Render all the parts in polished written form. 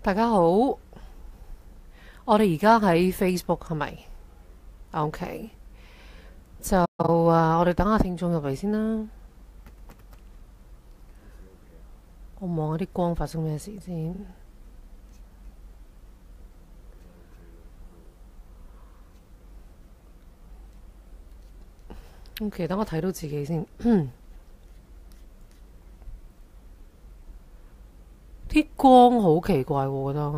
大家好，我哋而家喺 Facebook 係咪？OK，就我哋等下聽眾入嚟先啦。我望下啲光發生咩事先。OK，等我睇到自己先。啲光好奇怪喎，我覺得。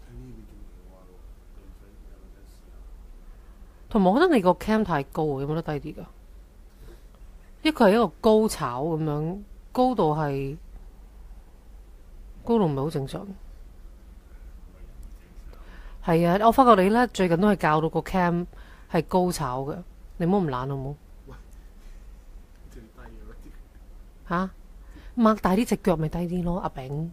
同埋我覺得你個 cam 太高，有冇得低啲㗎？因為佢係一個高炒咁樣，高度唔係好正常。係啊，我發覺你呢最近都係教到個 cam 係高炒嘅，你唔好咁懶好冇？嚇，擘大啲隻腳咪低啲咯，阿炳。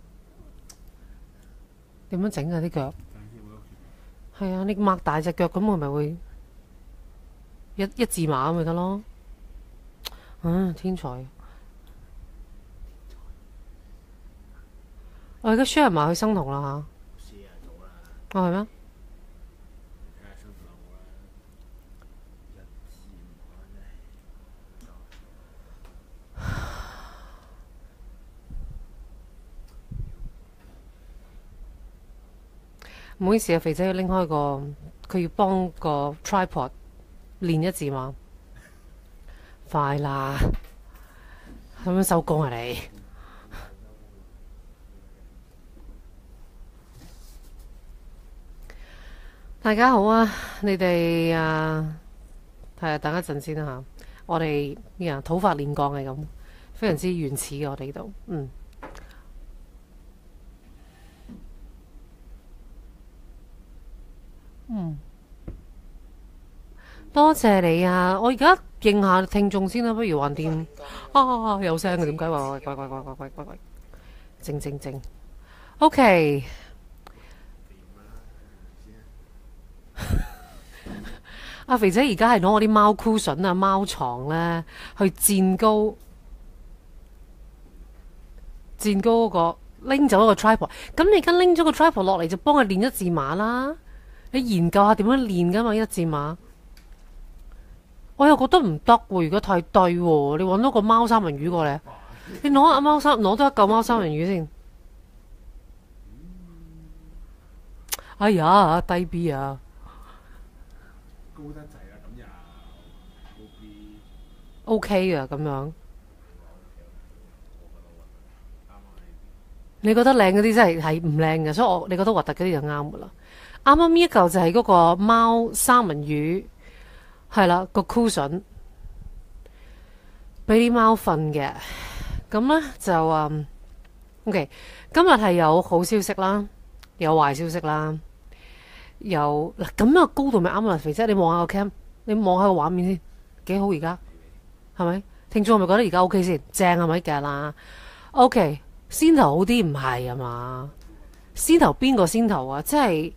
點樣整啊啲腳？係啊，你擘大隻腳咁，佢咪會一字馬咁咪得咯。天才！我而家 share 埋去生酮啦嚇。係咩？唔好意思啊，肥仔要拎開佢要幫個 tripod 練一字馬。快啦，咁樣收工啊你！大家好啊，你哋係啊，等一陣先啦嚇。我哋土法煉鋼係咁，非常之原始嘅我哋呢度。多謝你啊！我而家應下聽眾先啦，不如橫掂有聲嘅點解？喂，靜。OK，阿肥仔而家係攞我啲貓 cushion 啊、貓床咧去墊高嗰個，拎走一個 tripod。咁你而家拎咗個 tripod 落嚟就幫佢練一字馬啦。你研究下點樣練噶嘛一字馬。我又覺得唔得喎，如果太低喎，你揾到個貓三文魚過嚟，你攞多一嚿貓三文魚先。哎呀，低 B 啊！ 高得滯啦，咁又高 B OK 啊，咁樣。你覺得靚嗰啲真係唔靚嘅，所以你覺得核突嗰啲就啱噶啦。啱啱呢一嚿就係嗰個貓三文魚。係啦，個 cushion 俾啲貓瞓嘅，咁呢就OK。今日係有好消息啦，有壞消息啦，有嗱咁樣高度咪啱啦，肥姐，你望下個 cam，你望下個畫面先，幾好而家，係咪？聽眾係咪覺得而家 OK 先？正係咪嘅啦？OK，先頭好啲唔係啊嘛？先頭邊個先頭啊？即係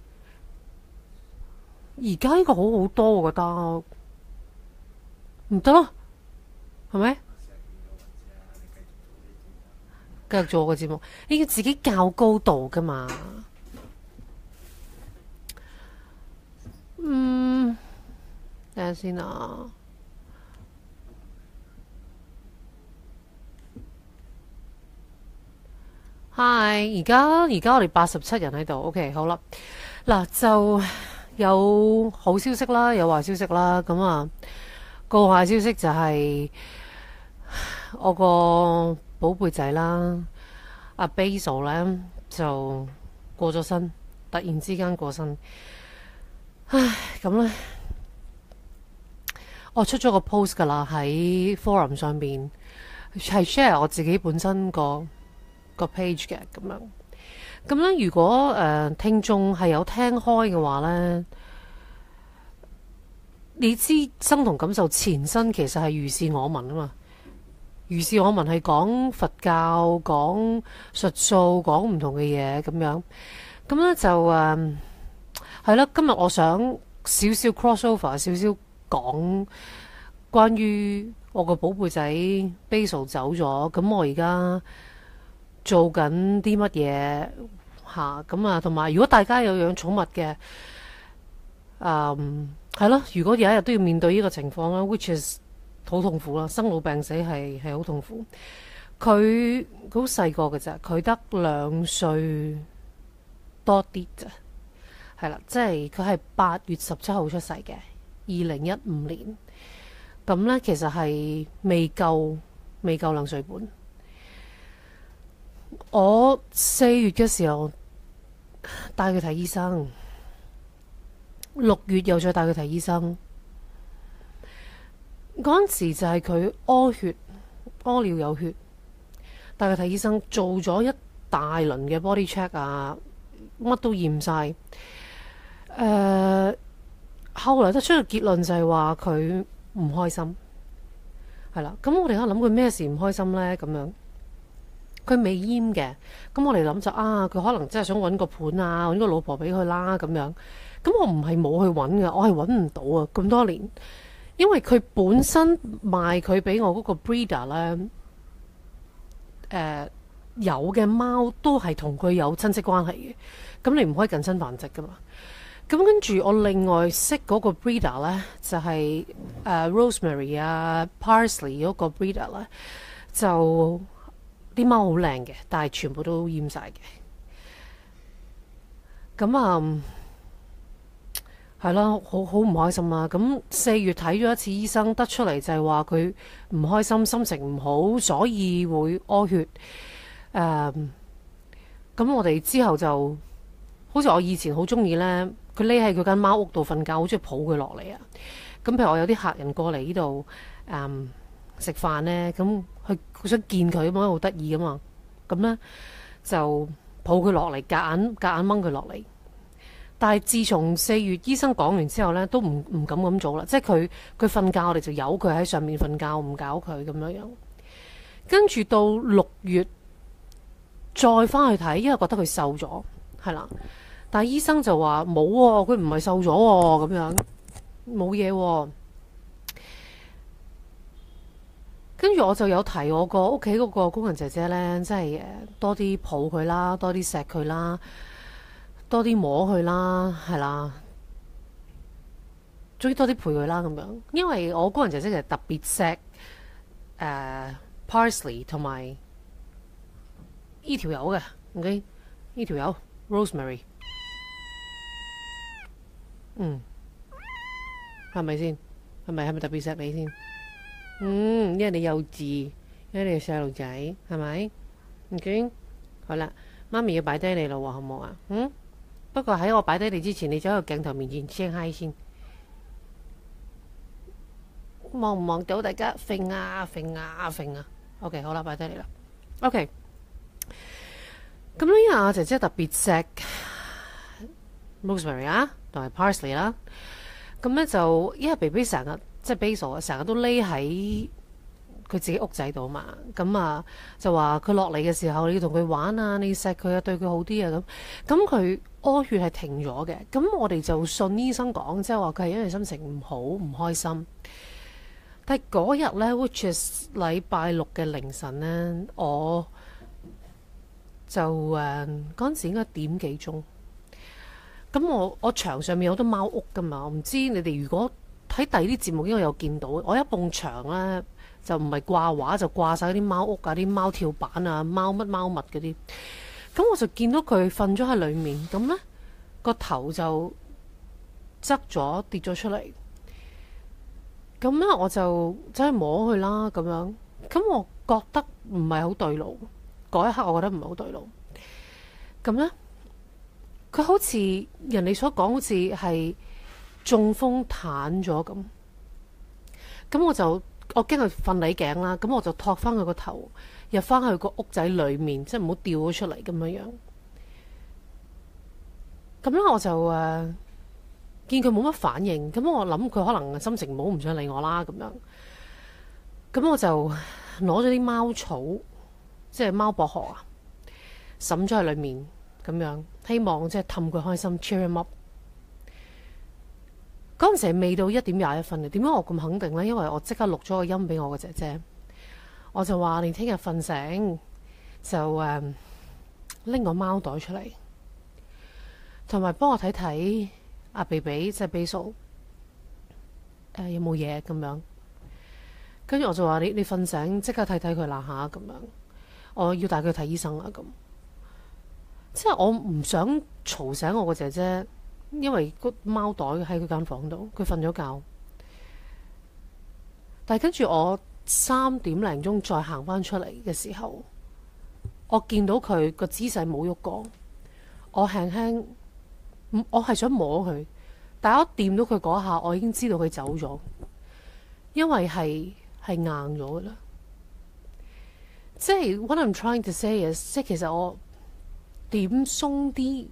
而家呢個好好多，我覺得。唔得咯，係咪？繼續做個節目，你要自己較高度噶嘛。等下先啊。Hi，而家我哋87人喺度 ，OK， 好啦，嗱就有好消息啦，有壞消息啦，咁個壞消息就係我個寶貝仔啦，阿 Basil 咧就過咗身，突然之間過身。唉，咁咧我出咗個 post 噶啦，喺 forum 上邊係 share 我自己本身個 page 嘅咁樣。咁咧如果聽眾係有聽開嘅話咧，你知生同感受前身其實係如是我聞啊嘛，如是我聞係講佛教、講術數、講唔同嘅嘢咁樣，咁咧就係啦。今日我想少少 crossover，少少講關於我個寶貝仔 Basil 走咗，咁我而家做緊啲乜嘢？ 嚇。咁啊，同埋如果大家有養寵物嘅，係咯，如果有一日都要面對呢個情況啦，which is 好痛苦啦，生老病死係好痛苦。佢好細個嘅咋，佢得2歲多啲咋，係啦，即係佢係8月17號出世嘅，2015年。咁呢，其實係未夠2歲半。我4月嘅時候帶佢睇醫生，6月又再帶佢睇醫生。嗰陣時就係佢屙血，屙尿有血，帶佢睇醫生，做咗一大輪嘅 body check 啊，乜都驗晒。後來得出個結論就係話佢唔開心，係啦。咁我哋喺度諗佢咩事唔開心呢？咁樣佢未閹嘅，咁我哋諗就佢可能真係想揾個伴啊，揾個老婆俾佢啦咁樣。咁我唔係冇去揾嘅，我係揾唔到啊！咁多年，因為佢本身賣佢俾我嗰個 breeder 呢，有嘅貓都係同佢有親戚關係嘅，咁你唔可以近親繁殖噶嘛。咁跟住我另外識嗰個 breeder 呢，就係Rosemary 啊 Parsley 嗰個 breeder 呢，就啲貓好靚嘅，但係全部都閹晒嘅。咁係咯，好唔開心啊！咁4月睇咗一次醫生，得出嚟就係話佢唔開心，心情唔好，所以會屙血。咁我哋之後就好似我以前好中意呢，佢匿喺佢間貓屋度瞓覺，好中意抱佢落嚟啊！咁譬如我有啲客人過嚟呢度食飯呢，咁佢想見佢，咁樣好得意噶嘛，咁呢，就抱佢落嚟，夾硬掹佢落嚟。但係自從4月醫生講完之後呢，都唔敢咁做啦。即係佢瞓覺，我哋就由佢喺上面瞓覺，唔搞佢咁樣樣。跟住到6月再翻去睇，因為覺得佢瘦咗，係啦。但係醫生就話冇喎，佢唔係瘦咗喎，咁樣冇嘢喎。跟住我就有提我個屋企嗰個工人姐姐呢，即係多啲抱佢啦，多啲錫佢啦。多啲摸佢啦，係啦，總之多啲陪佢啦咁樣。因為我工人姐姐其實特別錫Parsley 同埋呢條友嘅，OK 呢條友 Rosemary，係咪先？係咪特別錫你先？因為你幼稚，因為你係細路仔，係咪 ？OK 好啦，媽咪要擺低你咯喎，好唔好啊？不過喺我擺低你之前，你走喺個鏡頭面前聲嗨先，望唔望到大家揈啊揈啊揈啊 ？OK， 好啦，擺低你啦。OK， 咁呢日阿姐姐特別錫 Rosemary 啊，同埋 Parsley 啦。咁呢就因為 BB 成日即係 Basil 啊，成日都匿喺佢自己屋仔度嘛，咁就話佢落嚟嘅時候，你要同佢玩啊，你要錫佢啊，對佢好啲啊咁佢屙血係停咗嘅，咁我哋就信醫生講，即係話佢係因為心情唔好唔開心。但係嗰日呢 which is 禮拜6嘅凌晨呢，我就嗰陣時應該點幾鐘，咁我牆上面有好多貓屋噶嘛，我唔知你哋如果睇第二啲節目應該有見到，我一埲牆呢。就唔係掛畫，就掛晒啲貓屋啊、啲貓跳板啊、貓乜貓物嗰啲。咁我就見到佢瞓咗喺裏面，咁呢個頭就側咗跌咗出嚟。咁呢我就走去摸佢啦，咁樣。咁我覺得唔係好對路，嗰一刻我覺得唔係好對路。咁呢，佢好似人哋所講，好似係中風癱咗咁。咁我驚佢瞓捩頸啦，咁我就托翻佢個頭入翻去個屋仔裏面，即係唔好掉咗出嚟咁樣樣。咁咧我就見佢冇乜反應，咁我諗佢可能心情唔好，唔想理我啦咁樣。咁我就攞咗啲貓草，即係貓薄荷啊，滲咗喺裏面咁樣，希望即係氹佢開心 cheer him up。嗰陣時係未到1:21嘅，點解我咁肯定呢？因為我即刻錄咗個音俾我個姐姐，我就話你聽日瞓醒就拎個貓袋出嚟， 同埋幫我睇睇阿比比即係比數有冇嘢咁樣。跟住我就話你瞓醒即刻睇睇佢啦下咁樣，我要帶佢睇醫生啦咁。即係我唔想嘈醒我個姐姐，因為個貓袋喺佢間房度，佢瞓咗覺。但係跟住我3點零鐘再行翻出嚟嘅時候，我見到佢個姿勢冇喐過，我輕輕，我係想摸佢，但係我掂到佢嗰下，我已經知道佢走咗，因為係硬咗噶啦。即係 what I'm trying to say is， 即係其實我點鬆啲，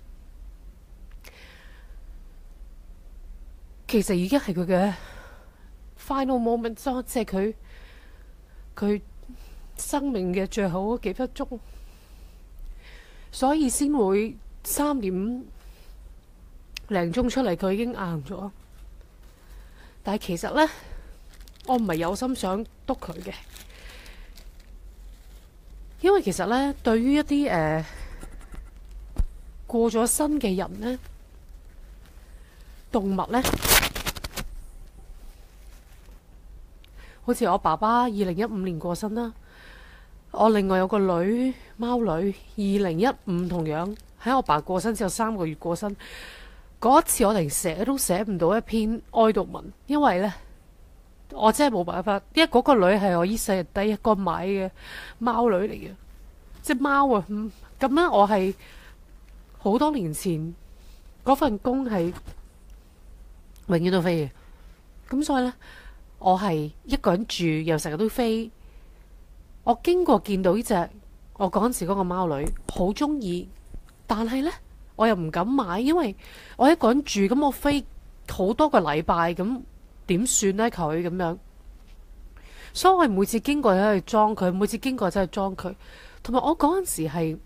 其實已經係佢嘅 final moment，即係佢生命嘅最後嗰幾分鐘，所以先會3點零鐘出嚟，佢已經硬咗。但係其實呢，我唔係有心想督佢嘅，因為其實呢，對於一啲過咗身嘅人呢，動物呢，好似我爸爸2015年過身啦，我另外有個女貓女2015同樣喺我爸過身之後3個月過身。嗰一次我哋寫都寫唔到一篇哀悼文，因為呢，我真係冇辦法，因為嗰個女係我呢世日第一個買嘅貓女嚟嘅，即係貓啊。咁呢，我係好多年前嗰份工係永遠都飛嘅，咁所以呢，我係一個人住又成日都飛。我經過見到呢隻我嗰陣時嗰個貓女好中意，但係呢，我又唔敢買，因為我一個人住，咁我飛好多個禮拜，咁點算呢？佢咁樣，所以我係每次經過喺度裝佢，每次經過真係裝佢。同埋我嗰陣時係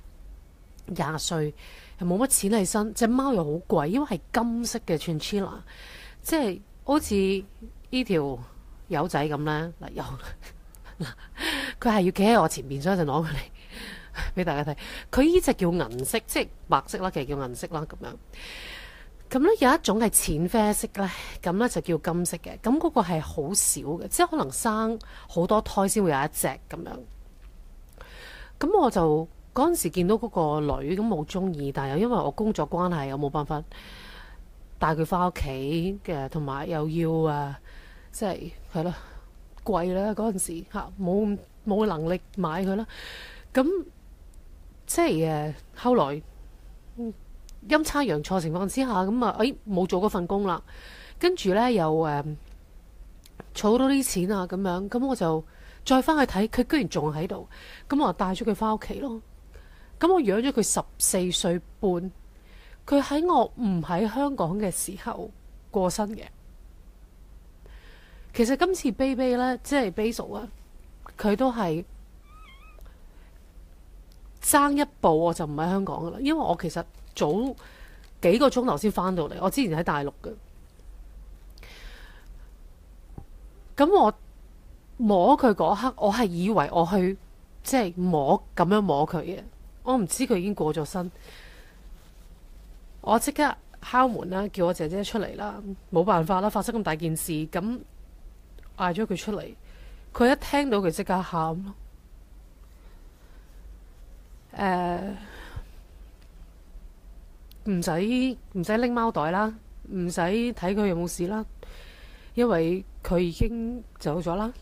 20歲，又冇乜錢喺身，隻貓又好貴，因為係金色嘅 Chinchilla， 即係好似呢條友仔咁呢。嗱，有嗱，佢係要企喺我前面，所以就攞佢嚟俾大家睇。佢呢隻叫銀色，即係白色啦，其實叫銀色啦咁樣。咁呢有一種係淺啡色呢，咁呢就叫金色嘅。咁嗰個係好少嘅，即係可能生好多胎先會有一隻咁樣。咁我就嗰陣時見到嗰個女咁好中意，但係又因為我工作關係，我冇辦法帶佢翻屋企嘅，同埋又要即係咯貴啦嗰陣時嚇，冇能力買佢啦。咁即係後來陰差陽錯情況之下，咁冇做嗰份工啦，跟住呢，又儲到啲錢啊咁樣，咁我就再翻去睇，佢居然仲喺度，咁我帶咗佢翻屋企咯。咁我養咗佢14歲半，佢喺我唔喺香港嘅時候過身嘅。其實今次 Baby 呢，即係 Basil 啊，佢都係爭一步我就唔喺香港噶啦，因為我其實早幾個鐘頭先翻到嚟，我之前喺大陸嘅。咁我摸佢嗰刻，我係以為我去即係咁樣摸佢嘅，我唔知佢已經過咗身。我即刻敲門啦，叫我姐姐出嚟啦，冇辦法啦，發生咁大件事，咁嗌咗佢出嚟，佢一聽到佢即刻喊咯。唔使拎貓袋啦，唔使睇佢有冇事啦，因為佢已經走咗啦。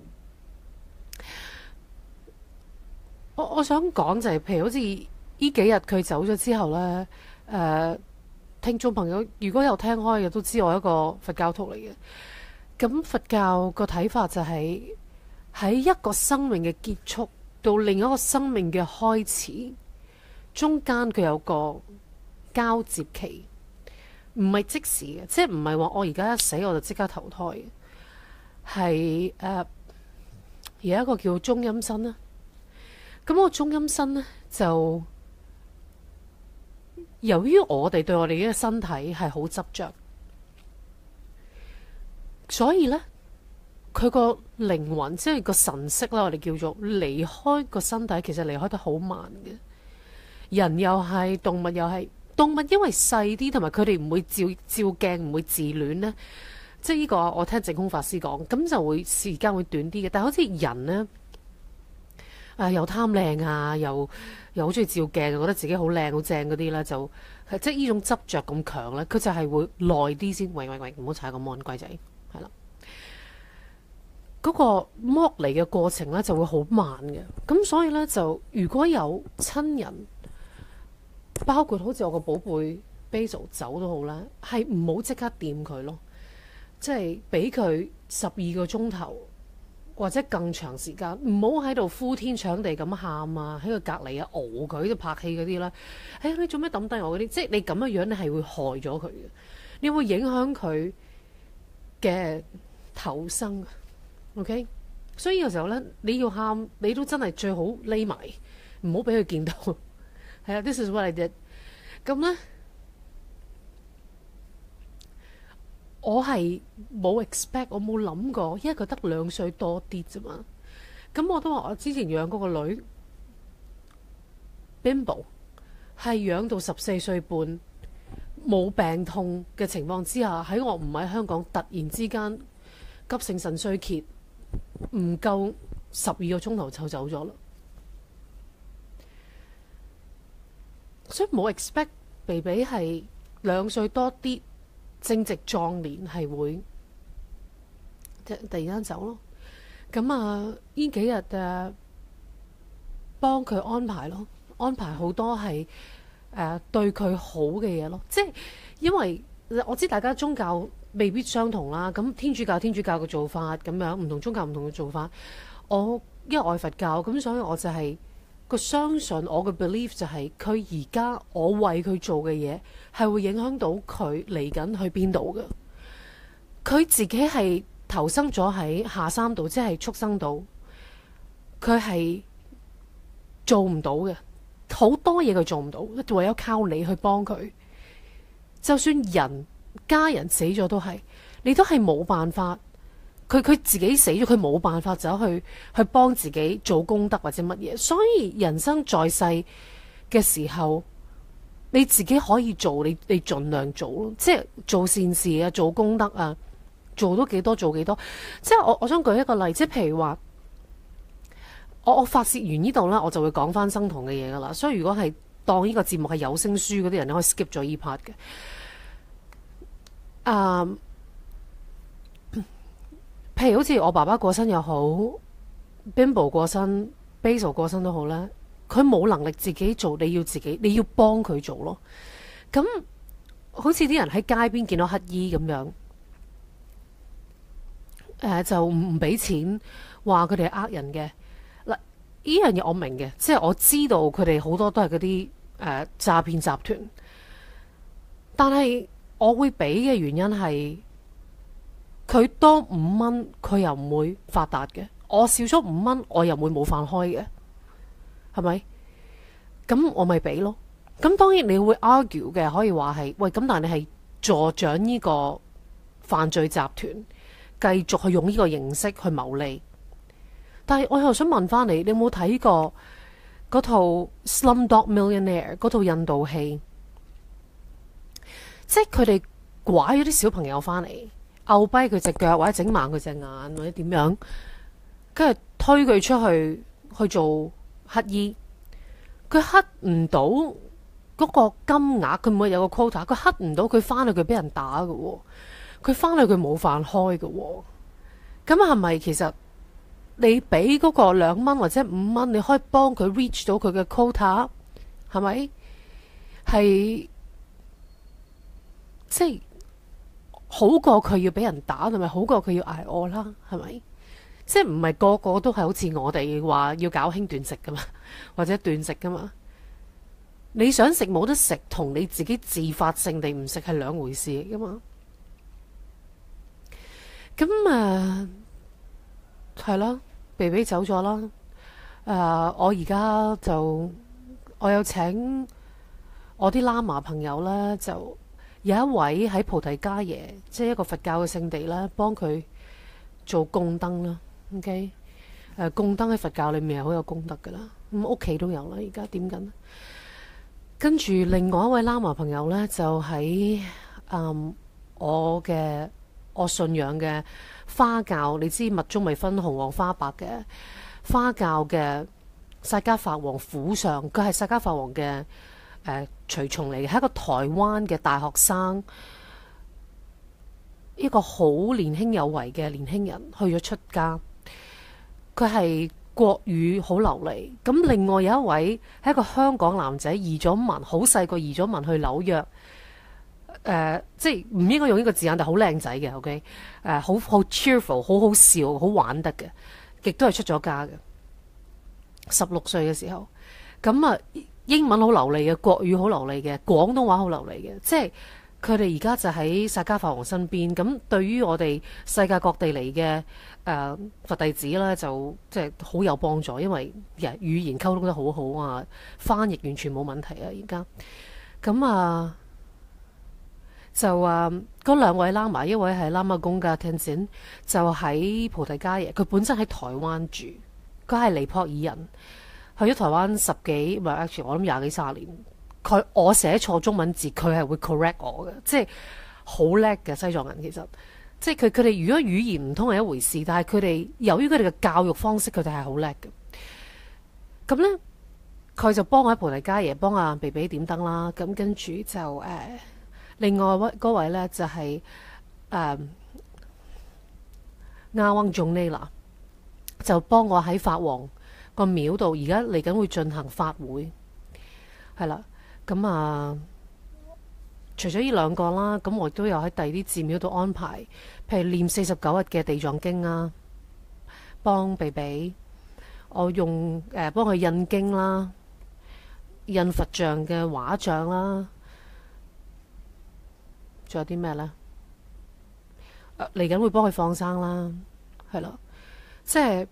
我想講就係，譬如好似呢幾日佢走咗之後呢，聽眾朋友如果有聽開嘅都知我係一個佛教徒嚟嘅。咁佛教個睇法就係喺一個生命嘅結束到另一個生命嘅開始，中間佢有個交接期，唔係即時嘅，即係唔係話我而家一死我就即刻投胎嘅，係有一個叫中陰身啦。咁個中陰身呢，就由於我哋對我哋嘅身體係好執着，所以呢，佢個靈魂即係個神識啦，我哋叫做離開個身體，其實離開得好慢嘅。人又係，動物又係。 動物因為細啲，同埋佢哋唔會照鏡，唔會自戀呢。即係呢個我聽淨空法師講，咁就會時間會短啲嘅。但係好似人呢，又貪靚啊，又好中意照鏡，覺得自己好靚好正嗰啲咧，就即係呢種執着咁強咧，佢就係會耐啲先。喂，唔好踩個芒龜仔，係啦。嗰個剝離嘅過程咧就會好慢嘅，咁所以咧就如果有親人，包括好似我個寶貝 Basil 走都好啦，係唔好即刻掂佢咯，即係俾佢12個鐘頭或者更長時間，唔好喺度呼天搶地咁喊啊，喺佢隔離啊熬佢就拍戲嗰啲啦。你做咩抌低我嗰啲？即係你咁樣你係會害咗佢嘅，你會影響佢嘅投生。OK， 所以有時候咧，你要喊，你都真係最好匿埋，唔好俾佢見到。係啊，this is what I did。咁咧，我係冇 expect，我冇諗過，因為佢得2歲多啲啫嘛。咁我都話我之前養嗰個女 Bimbo 係養到14歲半，冇病痛嘅情況之下，喺我唔喺香港，突然之間急性腎衰竭。唔夠12個鐘頭就走咗啦，所以冇 expect BB 係2歲多啲，正值壯年係會突然間走咯。咁呢幾日幫佢安排咯，安排好多係對佢好嘅嘢咯。即係因為我知大家宗教未必相同啦，咁天主教嘅做法咁樣，唔同宗教唔同嘅做法。因為我係佛教，咁所以我就係個相信，我嘅 belief 就係佢而家我為佢做嘅嘢係會影響到佢嚟緊去邊度嘅。佢自己係投生咗喺下三道，即係畜生道，佢係做唔到嘅，好多嘢佢做唔到，唯有靠你去幫佢。就算家人死咗都係，你都係冇辦法。佢自己死咗，佢冇辦法走去幫自己做功德或者乜嘢。所以人生在世嘅時候，你自己可以做，你盡量做咯，即係做善事啊，做功德啊，做到幾多做幾多。即係我想舉一個例，即係譬如話，我發泄完呢度啦，我就會講翻生酮嘅嘢噶啦。所以如果係當呢個節目係有聲書嗰啲人，你可以 skip 咗呢 part 嘅。譬如好似我爸爸過身又好 ，Bimbo 過身 ，Basil 過身都好啦，佢冇能力自己做，你要幫佢做咯。咁好似啲人喺街邊見到乞衣咁樣，就唔俾錢，話佢哋係呃人嘅。嗱，呢樣嘢我明嘅，即係我知道佢哋好多都係嗰啲詐騙集團，但係我會俾嘅原因係。佢多5蚊，佢又唔會發達嘅。我少咗5蚊，我又唔會冇飯開嘅，係咪？咁我咪俾咯。咁當然你會 argue 嘅，可以話係喂咁，但係你係助長呢個犯罪集團繼續去用呢個形式去牟利。但係我又想問翻你，你有冇睇過嗰套《Slumdog Millionaire》嗰套印度戲？即係佢哋拐咗啲小朋友翻嚟。拗跛佢隻腳，或者整盲佢隻眼，或者點樣，跟住推佢出去做乞衣。佢乞唔到嗰個金額，佢唔會有個 quota。佢乞唔到，佢翻去佢俾人打㗎。佢翻去佢冇飯開㗎。咁係咪其實你俾嗰個2蚊或者5蚊，你可以幫佢 reach 到佢嘅 quota？係咪？係即係。好過佢要俾人打，同埋好過佢要挨餓啦，係咪？即係唔係個個都係好似我哋話要搞輕斷食噶嘛，或者斷食噶嘛？你想食冇得食，同你自己自發性地唔食係兩回事嚟噶嘛？咁係啦，BB走咗啦。我而家我有請我啲喇嘛朋友咧就。有一位喺菩提伽耶，即係一個佛教嘅聖地啦，幫佢做供燈啦。OK，供燈喺佛教裏面係好有功德噶啦。咁屋企都有啦，而家點緊。 跟住另外一位喇嘛朋友呢，就喺我信仰嘅花教，你知密宗咪分紅黃花白嘅花教嘅薩迦法王府上，佢係薩迦法王嘅隨從嚟嘅，係一個台灣嘅大學生，一個好年輕有為嘅年輕人，去咗出家，佢係國語好流利。咁另外有一位係一個香港男仔，移咗民，好細個移咗民去紐約。即係唔應該用呢個字眼，但係好靚仔嘅，OK，好 cheerful，好好笑，好玩得嘅，亦都係出咗家嘅。16歲嘅時候，咁啊英文好流利嘅，國語好流利嘅，廣東話好流利嘅，即係佢哋而家就喺薩迦法王身邊。咁對於我哋世界各地嚟嘅佛弟子咧，就即係好有幫助，因為語言溝通得好好啊，翻譯完全冇問題啊。而家咁就嗰兩位喇嘛，一位係喇嘛公家 Tenzin， 就喺菩提伽耶，佢本身喺台灣住，佢係尼泊爾人，去咗台灣10幾，唔係 actually 我諗20幾30年。我寫錯中文字，佢係會 correct 我嘅，即係好叻嘅西藏人。其實即係佢哋如果語言唔通係一回事，但係佢哋由於佢哋嘅教育方式，佢哋係好叻嘅。咁呢，佢就幫我喺菩提伽耶幫阿比比點燈啦。咁跟住就另外嗰位呢，就係亞旺仲尼娜，就幫我喺法王個廟度，而家嚟緊會進行法會，係啦。咁除咗呢兩個啦，咁我亦都有喺第二啲寺廟度安排，譬如念49日嘅地藏經啊，幫比比，我用幫佢印經啦，印佛像嘅畫像啦。仲有啲咩呢？嚟緊會幫佢放生啦，係啦，即係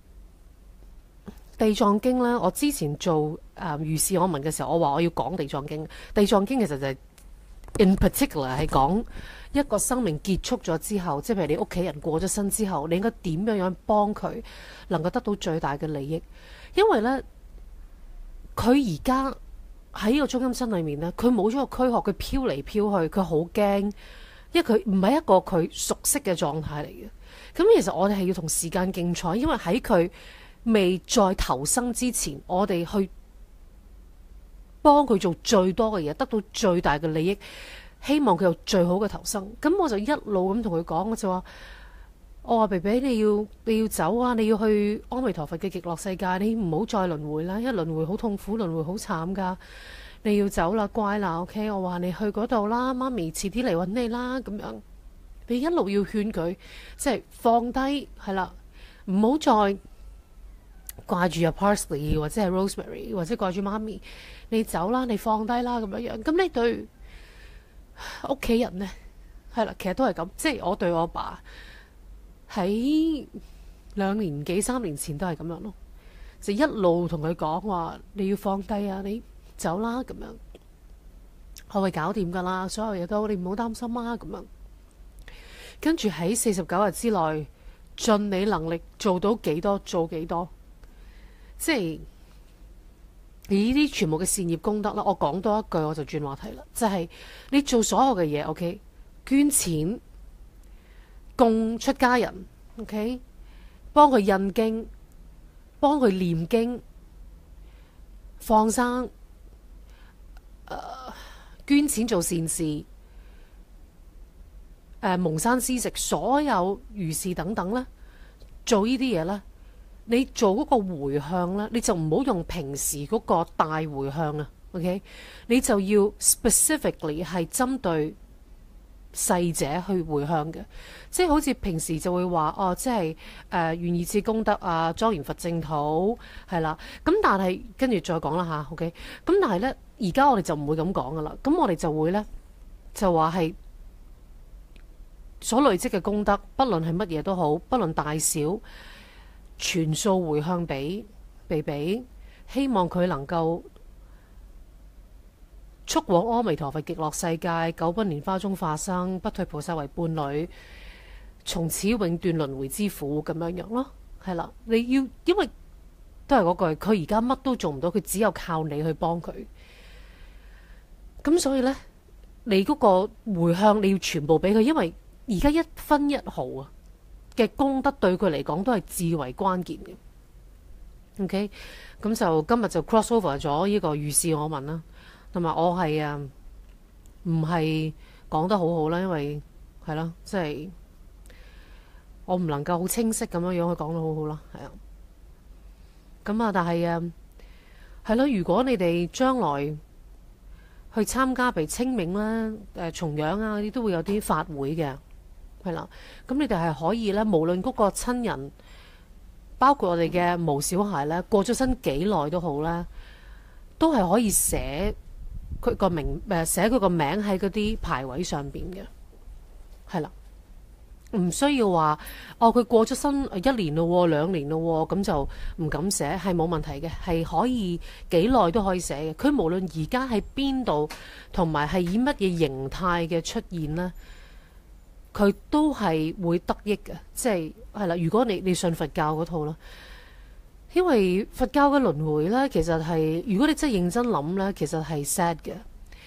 地藏經呢，我之前做如是我聞嘅時候，我話我要講地藏經。地藏經其實就係 in particular 係講一個生命結束咗之後，即係譬如你屋企人過咗身之後，你應該點樣幫佢能夠得到最大嘅利益？因為呢，佢而家喺呢個中陰身裏面呢，佢冇咗個軀殼，佢飄嚟飄去，佢好驚，因為佢唔係一個佢熟悉嘅狀態嚟嘅。咁其實我哋係要同時間競賽，因為喺佢未再投生之前，我哋去幫佢做最多嘅嘢，得到最大嘅利益，希望佢有最好嘅投生。咁我就一路咁同佢講，我就話：我話 BB 你要走啊！你要去阿彌陀佛嘅極樂世界，你唔好再輪迴啦，因為輪迴好痛苦，輪迴好慘噶。你要走啦，乖啦 ，OK。我話你去嗰度啦，媽咪遲啲嚟揾你啦，咁樣。你一路要勸佢，即係放低係啦，唔好再掛住阿 Parsley 或者係 Rosemary 或者掛住媽咪。你走啦，你放低啦，咁樣樣。咁你對屋企人呢？係啦，其實都係咁，即係我對我爸喺2年幾3年前都係咁樣咯，就一路同佢講話你要放低啊，你走啦，咁樣我會搞掂噶啦，所有嘢都你唔好擔心啊，咁樣跟住喺49日之內盡你能力做到幾多做幾多，即係呢啲全部嘅善業功德啦。我講多一句我就轉話題啦，就係你做所有嘅嘢 OK， 捐錢供出家人 OK， 幫佢印經，幫佢念經，放生，捐錢做善事，蒙山施食，所有如是等等呢，做呢啲嘢呢，你做嗰個回向呢，你就唔好用平時嗰個大回向啊 OK， 你就要 specifically 係針對逝者去回向嘅，即係好似平時就會話哦，即係願意賜功德啊，莊嚴佛淨土係啦。咁但係跟住再講啦吓 OK。咁但係呢，而家我哋就唔會咁講噶啦。咁我哋就會呢，就話係所累積嘅功德，不論係乜嘢都好，不論大小，全數回向俾比比，希望佢能夠速往阿彌陀佛極樂世界，九品蓮花中化生，不退菩薩為伴侶，從此永斷輪迴之苦，咁樣樣咯。係啦，你要，因為都係嗰句，佢而家乜都做唔到，佢只有靠你去幫佢。 咁所以呢，你嗰個回向你要全部俾佢，因為而家一分一毫啊嘅功德對佢嚟講都係至為關鍵嘅。OK，咁就今日就 cross over 咗呢個如是我聞啦，同埋我係唔係講得好好啦，因為係啦，即係我唔能夠好清晰咁樣樣去講得好好啦，係啊。咁啊，但係係咯，如果你哋將來去參加譬如清明啦、重陽啊嗰啲都會有啲法會嘅，係啦。咁你哋係可以咧，無論嗰個親人，包括我哋嘅毛小孩咧，過咗身幾耐都好啦，都係可以寫佢個名，寫佢個名喺嗰啲牌位上邊嘅，係啦。唔需要話佢過咗身1年咯、2年咯，咁就唔敢寫，係冇問題嘅，係可以幾耐都可以寫嘅。佢無論而家喺邊度，同埋係以乜嘢形態嘅出現呢，佢都係會得益嘅。即係啦，如果你信佛教嗰套啦，因為佛教嘅輪迴呢，其實係如果你真係認真諗呢，其實係 sad 嘅。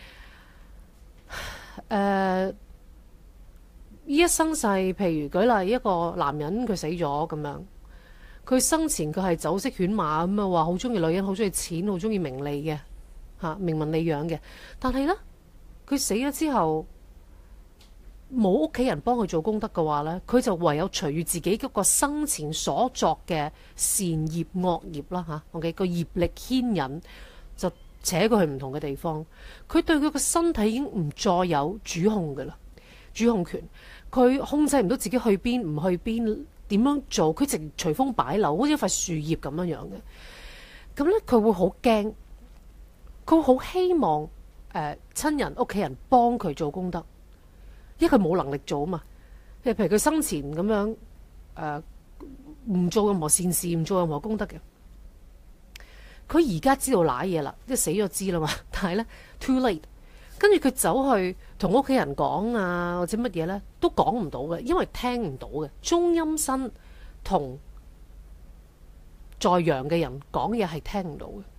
呢一生世，譬如舉例一個男人佢死咗咁樣，佢生前佢係酒色犬馬咁啊，話好中意女人，好中意錢，好中意名利嘅嚇，名聞利養嘅。但係呢，佢死咗之後冇屋企人幫佢做功德嘅話呢，佢就唯有隨住自己嗰個生前所作嘅善業惡業啦嚇，OK 個業力牽引就扯佢去唔同嘅地方。佢對佢個身體已經唔再有主控㗎啦，主控權。佢控制唔到自己去邊唔去邊，點樣做？佢直隨風擺柳，好似一塊樹葉咁樣樣嘅。咁呢，佢會好驚，佢好希望親人屋企人幫佢做功德，因為佢冇能力做啊嘛。譬如佢生前咁樣唔做任何善事，唔做任何功德嘅。佢而家知道瀨嘢啦，即係死咗知啦嘛。但係呢 too late。跟住佢走去同屋企人講啊，或者乜嘢呢，都講唔到嘅，因為聽唔到嘅。中陰身同在陽嘅人講嘢係聽唔到嘅。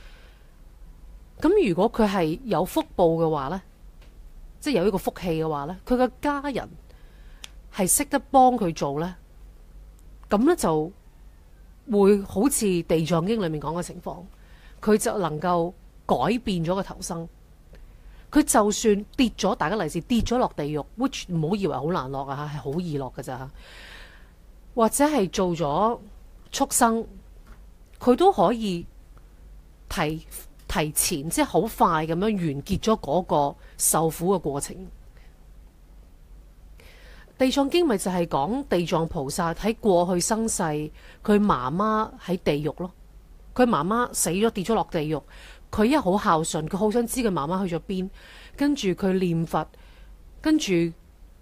咁如果佢係有福報嘅話呢，即係有呢個福氣嘅話呢，佢嘅家人係識得幫佢做呢，咁呢就會好似《地藏經》裏面講嘅情況，佢就能夠改變咗個投生。佢就算跌咗，大家利是跌咗落地獄 ，which 唔好以為好難落啊，係好易落㗎咋，或者係做咗畜生，佢都可以提前，即係好快咁樣完結咗嗰個受苦嘅過程。地藏經咪就係講地藏菩薩喺過去生世，佢媽媽喺地獄咯，佢媽媽死咗跌咗落地獄。佢一好孝順，佢好想知佢媽媽去咗邊，跟住佢念佛，跟住其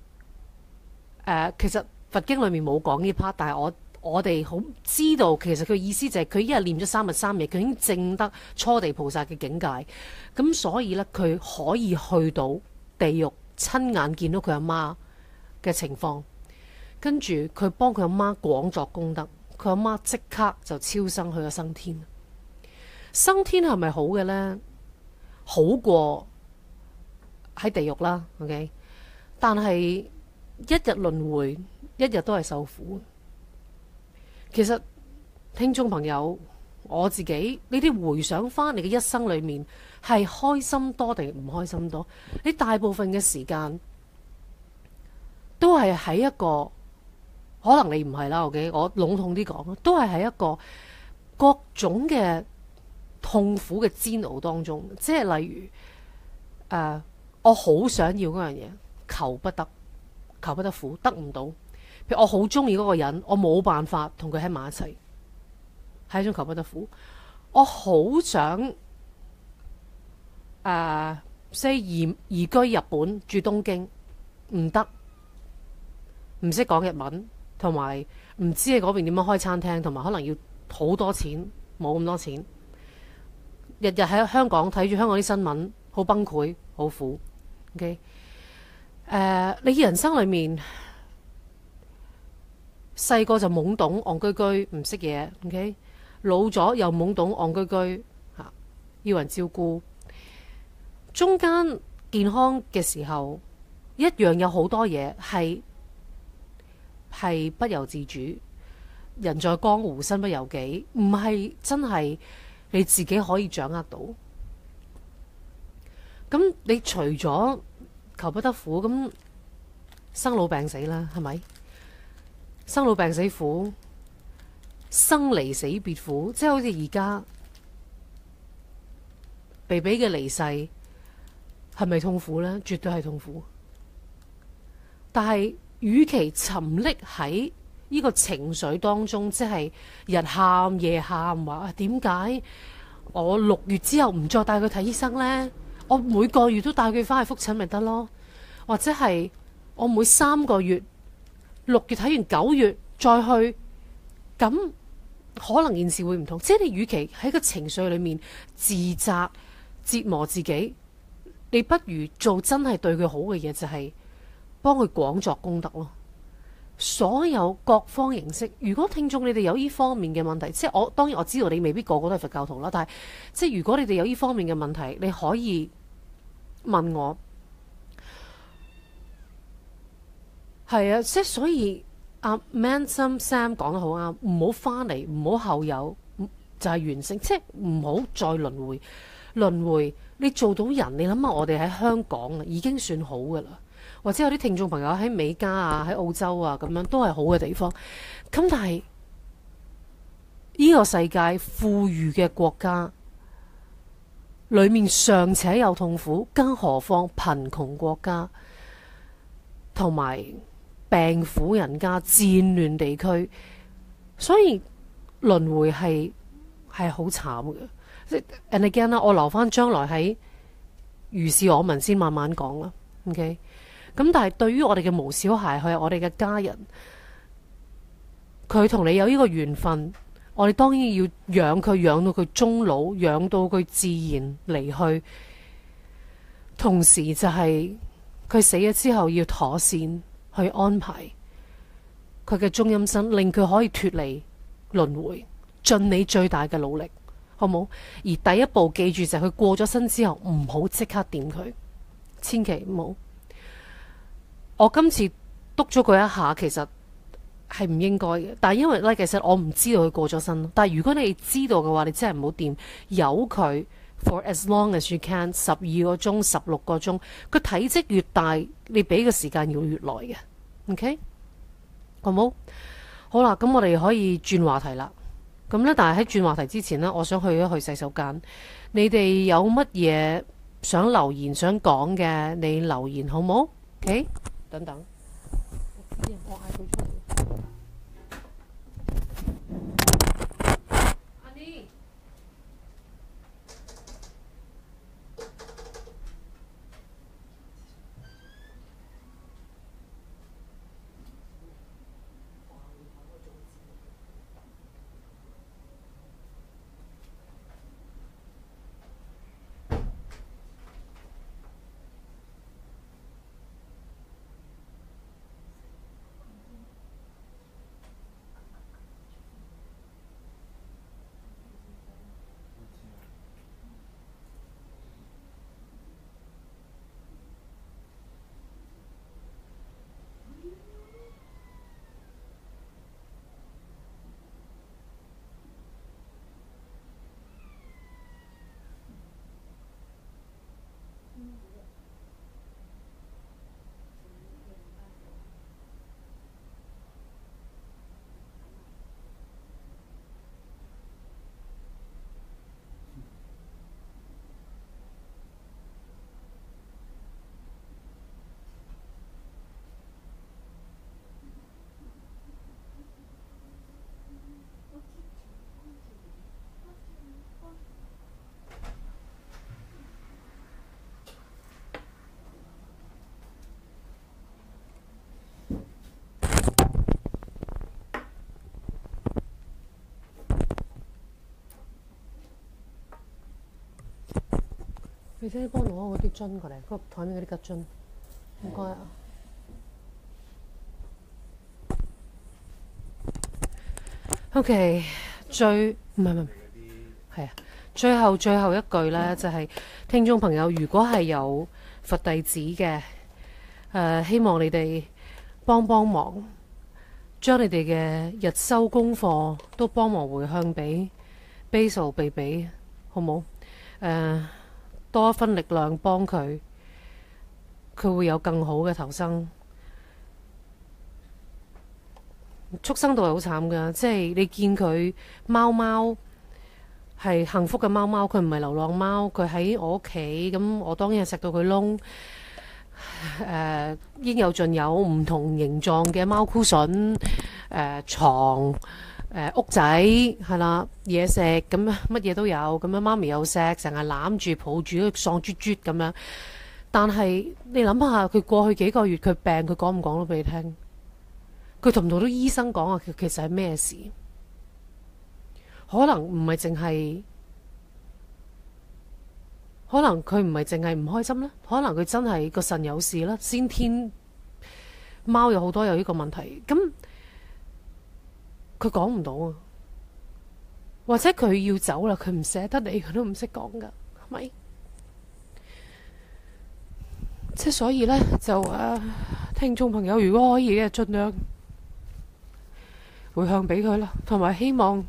實佛經裏面冇講呢 part，但係我哋好知道，其實佢意思就係佢一日念咗3日3夜，佢已經證得初地菩薩嘅境界，咁所以呢，佢可以去到地獄，親眼見到佢阿媽嘅情況，跟住佢幫佢阿媽廣作功德，佢阿媽即刻就超生去咗生天。生天係咪好嘅呢？好過喺地獄啦 ，OK。但係一日輪迴，一日都係受苦。其實聽眾朋友，我自己你哋回想翻你嘅一生裏面，係開心多定唔開心多？你大部分嘅時間都係喺一個，可能你唔係啦，OK。我籠統啲講，都係喺一個各種嘅痛苦嘅煎熬當中，即係例如我好想要嗰樣嘢，求不得，求不得苦，得唔到。譬如我好中意嗰個人，我冇辦法同佢喺埋一齊，係一種求不得苦。我好想移居日本住東京，唔得，唔識講日文，同埋唔知你嗰邊點樣開餐廳，同埋可能要好多錢，冇咁多錢。日日喺香港睇住香港啲新聞，好崩潰，好苦。OK，你人生裏面細個就懵懂戇居居，唔識嘢。OK，老咗又懵懂戇居居，要人照顧。 中間健康嘅時候，一樣有好多嘢係不由自主。人在江湖身不由己，唔係真係你自己可以掌握到。咁你除咗求不得苦，咁生老病死啦，係咪？生老病死苦，生離死別苦，即係好似而家BB嘅離世，係咪痛苦呢？絕對係痛苦。但係與其沉溺喺呢個情緒當中，即係日喊夜喊，話點解我6月之後唔再帶佢睇醫生呢？我每個月都帶佢翻去覆診咪得咯？或者係我每3個月6月睇完9月再去，咁可能件事會唔同。即係你與其喺個情緒裏面自責折磨自己，你不如做真係對佢好嘅嘢，就係幫佢廣作功德咯。所有各方形式，如果聽眾你哋有呢方面嘅問題，即係當然我知道你未必個個都係佛教徒啦，但係即係如果你哋有呢方面嘅問題，你可以問我。係啊，即係所以阿 Manson Sam 講得好啱，唔好翻嚟，唔好後有，就係完成，即係唔好再輪迴。輪迴你做到人，你諗下我哋喺香港啊，已經算好噶啦。或者有啲聽眾朋友喺美加啊，喺澳洲啊，咁樣都係好嘅地方。咁但係呢個世界富裕嘅國家裏面尚且有痛苦，更何況貧窮國家同埋病苦人家、戰亂地區，所以輪迴係好慘嘅。And again 啦，我留翻將來喺如是我聞先慢慢講啦。OK。咁但係對於我哋嘅毛小孩，佢係我哋嘅家人，佢同你有呢個緣分，我哋當然要養佢，養到佢終老，養到佢自然離去。同時就係佢死咗之後，要妥善去安排佢嘅中陰身，令佢可以脫離輪迴，盡你最大嘅努力，好冇？而第一步記住就係佢過咗身之後，唔好即刻掂佢，千祈唔好。我今次督咗佢一下，其實係唔應該嘅。但係因為其實我唔知道佢過咗身。但係如果你知道嘅話，你真係唔好掂，由佢 for as long as you can， 12個鐘、16個鐘。佢體積越大，你俾嘅時間要越耐嘅。OK， 好冇？好啦，咁我哋可以轉話題啦。咁呢，但係喺轉話題之前呢，我想去一去洗手間。你哋有乜嘢想留言、想講嘅，你留言好冇 ？OK。等等，我嗌佢出嚟。阿妮，你姐幫我攞嗰啲樽過嚟，嗰個台面嗰啲吉樽，唔該啊。OK，係啊， 最後一句呢，就係、聽眾朋友，如果係有佛弟子嘅，希望你哋幫忙，將你哋嘅日修功課都幫忙回向俾 Basil 比比，好冇？多一分力量幫佢，佢會有更好嘅投生。畜生道係好慘噶，即係你見佢貓係幸福嘅貓，佢唔係流浪貓，佢喺我屋企，咁我當然係食到佢窿。應有盡有唔同形狀嘅貓箍筍，床，屋仔係啦，嘢食咁樣乜嘢都有，咁樣媽咪又錫，成日攬住抱住，喪啜啜咁樣。但係你諗下，佢過去幾個月佢病，佢講唔講到俾你聽？佢同唔同到醫生講啊？其實係咩事？可能唔係淨係，可能佢唔係淨係唔開心啦，可能佢真係個腎有事啦，先天貓有好多有呢個問題，咁佢講唔到啊，或者佢要走啦，佢唔捨得你，佢都唔識講噶，係咪？即係所以呢，就聽眾朋友如果可以嘅，盡量回向俾佢啦，同埋希望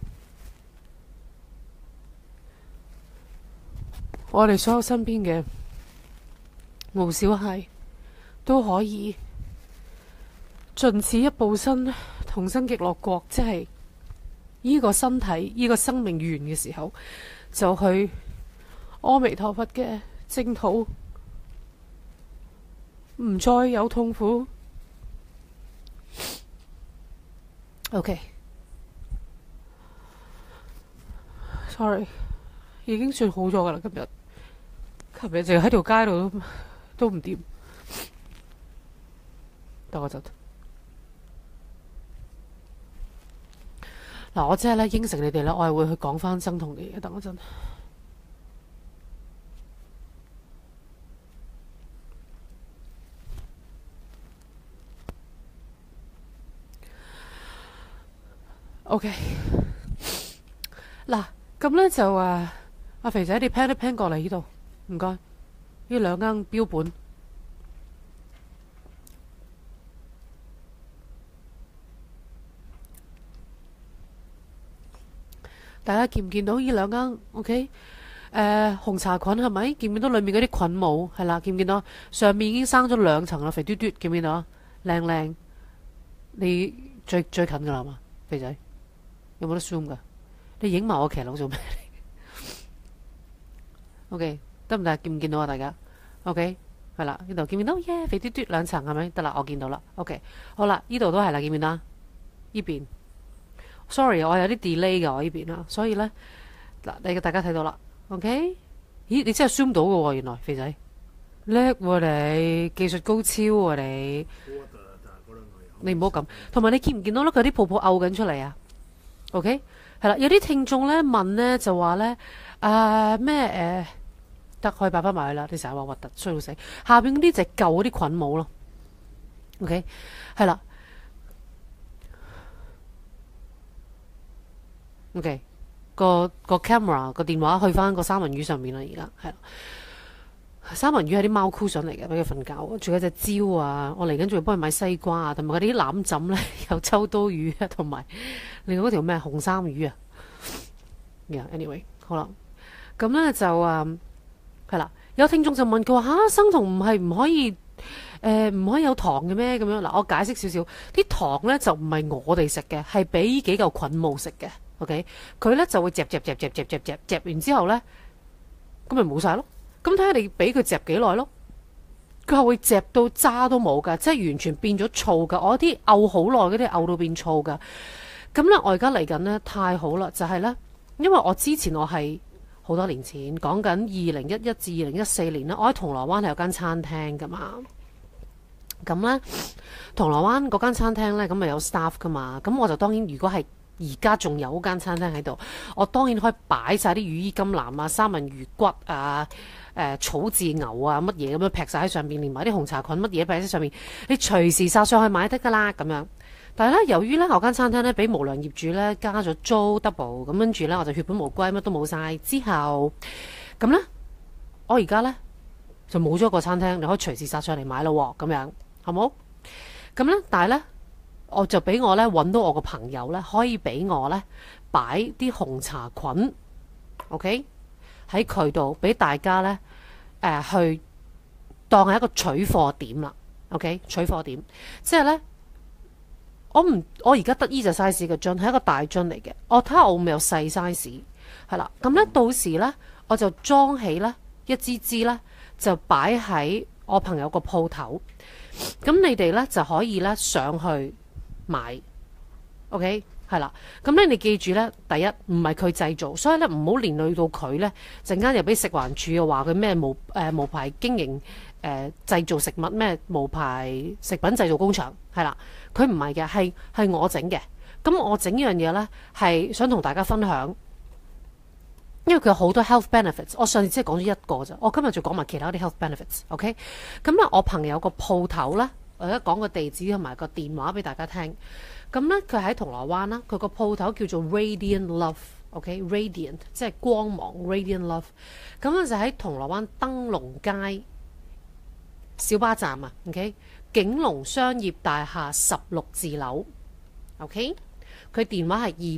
我哋所有身邊嘅毛小孩都可以盡此一步身，同生極樂國，即係呢個身體呢個生命完嘅時候，就去阿彌陀佛嘅淨土，唔再有痛苦。OK，sorry，已經算好咗噶啦，今日。琴日淨係喺條街度都唔掂，等我陣。嗱，我即係咧應承你哋咧，我係會去講翻生酮嘅嘢。等我陣。OK，嗱，咁咧就阿肥仔，你 pan 一 pan 過嚟呢度。唔該，呢兩間標本，大家見唔見到呢兩間 ？OK，紅茶菌係咪？見唔見到裏面嗰啲菌母？係啦，見唔見到？上面已經生咗兩層啦，肥嘟嘟，見唔見到？靚靚，你最近噶啦嘛，肥仔，有冇得 zoom 噶？你影埋我騎樓做咩？OK。得唔得？見唔見到啊？大家 OK 係啦，呢度見唔見到？耶，肥嘟嘟兩層係咪？得啦，我見到啦。OK，好啦，呢度都係啦，見唔見到？呢邊 ，sorry， 我有啲 delay 嘅我呢邊啦，所以呢，嗱，大家睇到啦。OK，咦，你真係 zoom 到嘅喎，原來肥仔叻喎你，技術高超喎你。你唔好咁，同埋你見唔見到咧？佢啲泡泡漚緊出嚟啊？OK，係啦，有啲聽眾呢問呢，就話呢，咩得可以擺翻埋去啦，你成日話核突衰到死，下邊嗰啲就係舊嗰啲菌母咯。OK，係啦。OK，個 camera 個電話去翻個三文魚上面啦，而家係啦。三文魚係啲貓箍上嚟嘅，俾佢瞓覺。仲有隻蕉啊，我嚟緊仲要幫佢買西瓜啊，同埋嗰啲攬枕咧有秋刀魚啊，同埋另外嗰條咩紅衫魚啊。anyway， 好啦，咁咧就係啦，有聽眾就問佢話生酮唔係唔可以唔可以有糖嘅咩？咁樣嗱，我解釋少少，啲糖咧就唔係我哋食嘅，係俾呢幾嚿菌母食嘅。OK， 佢咧就會嚼完之後咧，咁咪冇晒咯。咁睇下你俾佢嚼幾耐咯。佢係會嚼到渣都冇噶，即係完全變咗醋噶。我啲漚好耐嗰啲漚到變醋噶。咁咧我而家嚟緊咧太好啦，就係咧，因為我之前我係好多年前講緊2011至2014年啦，我喺銅鑼灣係有間餐廳噶嘛。咁咧銅鑼灣嗰間餐廳咧，咁咪有 staff 噶嘛。咁我就當然如果係而家仲有間餐廳喺度，我當然可以擺晒啲羽衣甘藍啊、三文魚骨啊、草飼牛啊乜嘢咁樣劈晒喺上面，連埋啲紅茶菌乜嘢劈喺上面，你隨時殺上去買得噶啦咁樣。 但係咧，由於咧我間餐廳咧俾無良業主咧加咗租 double，咁跟住咧我就血本無歸，乜都冇晒。之後咁咧，我而家咧就冇咗個餐廳，你可以隨時殺上嚟買咯喎，咁樣好冇？咁咧，但係咧，我就俾我咧揾到我個朋友咧，可以俾我咧擺啲紅茶菌，OK 喺佢度，俾大家咧去當係一個取貨點啦，OK 取貨點，即係咧。我而家得依隻 size 嘅樽係一個大樽嚟嘅，我睇下我會唔會有細 size 係啦。咁咧到時咧我就裝起咧一支支咧就擺喺我朋友個鋪頭，咁你哋咧就可以咧上去買 ，OK 係啦。咁咧你記住咧，第一唔係佢製造，所以咧唔好連累到佢咧陣間又俾食環署又話佢咩無牌經營製造食物咩無牌食品製造工場係啦。佢唔係嘅，係我整嘅。咁我整呢樣嘢呢，係想同大家分享，因為佢有好多 health benefits。我上次只係講咗一個咋，我今日就講埋其他啲 health benefits。OK，咁咧我朋友個鋪頭呢，我而家講個地址同埋個電話俾大家聽。咁呢，佢喺銅鑼灣啦，佢個鋪頭叫做 Radiant Love。OK，Radiant 即係光芒 Radiant Love。咁咧就喺銅鑼灣燈籠街小巴站啊。OK。景隆商業大廈16字樓 ，OK， 佢電話係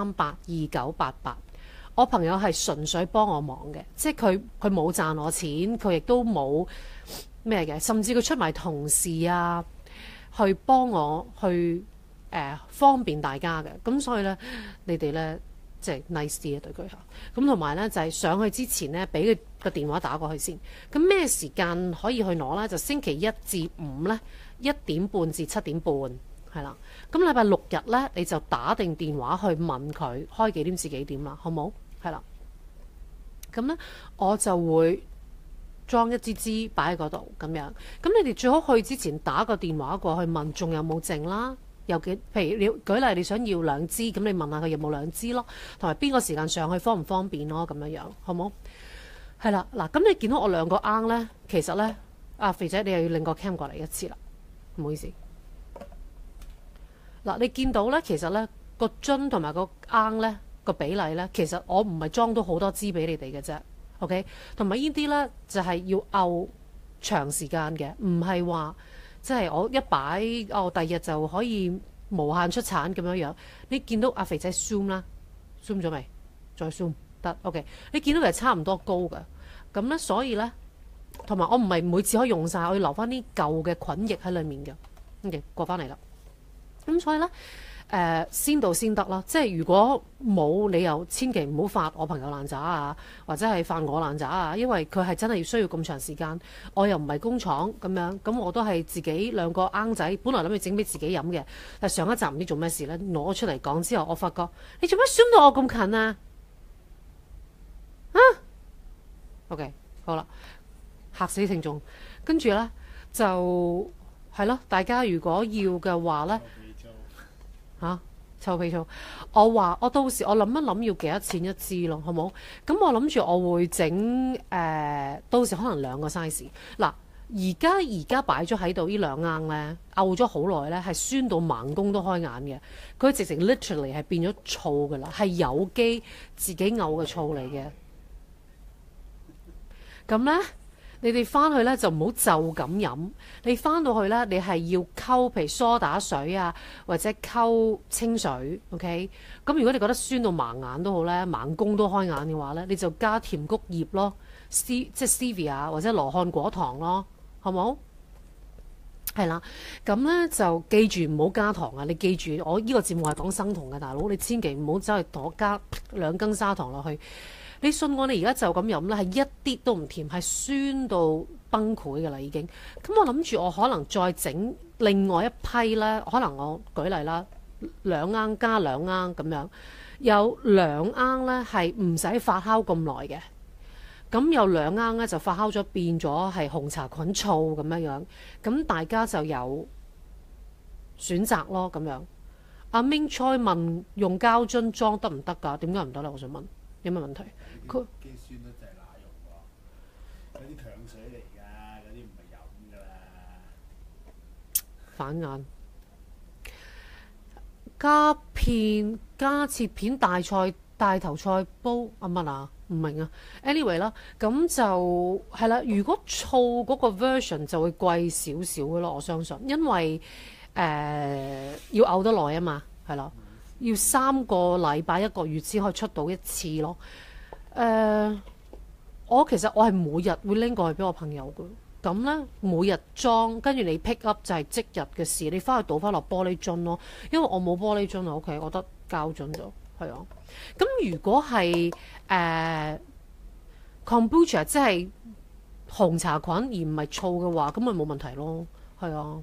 28382988。我朋友係純粹幫我忙嘅，即係佢冇賺我錢，佢亦都冇咩嘅，甚至佢出埋同事啊，去幫我去方便大家嘅。咁所以呢，你哋呢，即係 nice 啲啊對佢嚇。咁同埋呢，就係上去之前呢，俾佢個電話打過去先。咁咩時間可以去攞呢？就星期一至五呢，1點半至7點半係啦。咁禮拜六日呢，你就打定電話去問佢開幾點至幾點啦，好冇？係啦。咁呢，我就會裝一支支擺喺嗰度咁樣。咁你哋最好去之前打個電話過去問仲有冇剩啦。有幾，譬如你舉例你想要2支，咁你問下佢有冇2支咯，同埋邊個時間上去方唔方便咯，咁樣樣好冇？係啦，嗱，咁你見到我兩個罌呢，其實呢，阿肥仔你又要拎個 cam 過嚟一次啦，唔好意思。嗱，你見到呢，其實呢個樽同埋個罌呢個比例呢，其實我唔係裝到好多支俾你哋嘅啫 ，OK？ 同埋呢啲呢，就係要漚長時間嘅，唔係話即係我一擺第二日就可以無限出產咁樣樣。你見到阿肥仔 zoom 啦，zoom 咗未？再 zoom 得 OK。你見到其實差唔多高㗎，咁呢，所以呢，同埋我唔係每次可以用晒，我要留翻啲舊嘅菌液喺裡面嘅。OK， 過翻嚟啦。咁所以呢，先到先得啦。即係如果冇你又千祈唔好發我朋友爛渣啊，或者係發我爛渣啊，因為佢係真係要需要咁長時間，我又唔係工廠咁樣，咁我都係自己兩個罌仔，本來諗住整俾自己飲嘅，但上一集唔知做咩事呢，攞出嚟講之後，我發覺你做咩酸到我咁近啊？OK， 好啦，嚇死聽眾，跟住呢，就係咯，大家如果要嘅話呢。臭屁醋，我到時我諗一諗要幾多錢一支咯，好冇？咁我諗住我會整到時可能2個 size。嗱，而家擺咗喺度呢兩罌呢，漚咗好耐呢，係酸到盲公都開眼嘅。佢直情 literally 係變咗醋噶啦，係有機自己漚嘅醋嚟嘅。咁呢，你哋翻去呢，就唔好就咁飲，你翻到去呢，你係要溝譬如梳打水啊，或者溝清水 ，OK？ 咁如果你覺得酸到盲眼都好呢，盲公都開眼嘅話呢，你就加甜菊葉咯，即係 stevia 或者羅漢果糖咯，好冇？係啦，咁呢就記住唔好加糖啊！你記住，我呢個節目係講生酮嘅，大佬，你千祈唔好走去同我加2羹砂糖落去。你信我，你而家就咁飲咧，係一啲都唔甜，係酸到崩潰㗎啦已經。咁我諗住我可能再整另外一批咧，可能我舉例啦，2罌加2罌咁樣，有2罌咧係唔使發酵咁耐嘅，咁有2罌咧就發酵咗變咗係紅茶菌醋咁樣樣，咁大家就有選擇咯咁樣。阿 Ming Choi 問用膠樽裝得唔得㗎？點解唔得咧？我想問有咩問題？佢幾酸得滯乸肉喎，嗰啲強水嚟㗎，嗰啲唔係飲㗎啦。 反眼加切片大頭菜煲啊乜啊？唔明啊。anyway 啦，咁就係啦。如果醋嗰個 version 就會貴少少嘅咯，我相信，因為要嘔得耐啊嘛，係啦，要3個禮拜1個月先可以出到一次咯。其實我係每日會拎過去俾我朋友嘅。咁呢，每日裝，跟住你 pick up 就係即日嘅事，你翻去倒翻落玻璃樽咯。因為我冇玻璃樽喺屋企，我得膠樽咗，係啊。咁如果係kombucha 即係紅茶菌而唔係醋嘅話，咁咪冇問題咯，係啊，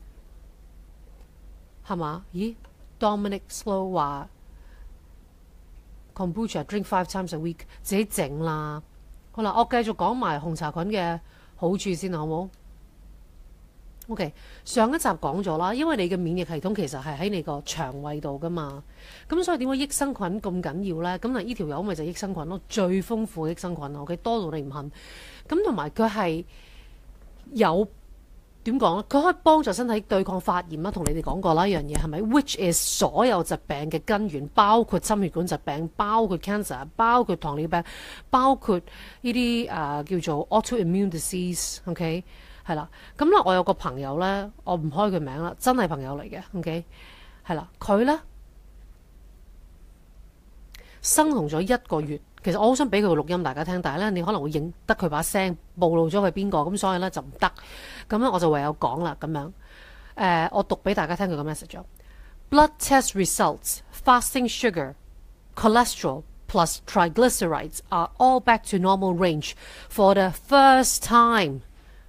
係嘛？咦 Dominic Slow 話 kombucha drink 5 times a week， 自己整啦。好啦，我繼續講埋紅茶菌嘅好處先，好冇 ？OK， 上一集講咗啦，因為你嘅免疫系統其實係喺你個腸胃度噶嘛，咁所以點解益生菌咁緊要呢？咁嗱，呢條友咪就係益生菌咯，最豐富嘅益生菌 OK， 多到你唔恨。咁同埋佢係有點講咧？佢可以幫助身體對抗發炎啦，同你哋講過啦，一樣嘢係咪 ？Which is 所有疾病嘅根源，包括心血管疾病，包括 cancer， 包括糖尿病，包括呢啲叫做 autoimmune disease。OK， 係啦。咁咧，我有個朋友咧，我唔開佢名啦，真係朋友嚟嘅。OK， 係啦，佢咧生酮咗1個月。其實我好想俾佢個錄音大家聽，但係咧你可能會認得佢把聲，暴露咗佢邊個，咁所以咧就唔得。咁咧我就唯有講啦，咁樣我讀俾大家聽佢個 message。Blood test results, fasting sugar, cholesterol plus triglycerides are all back to normal range for the first time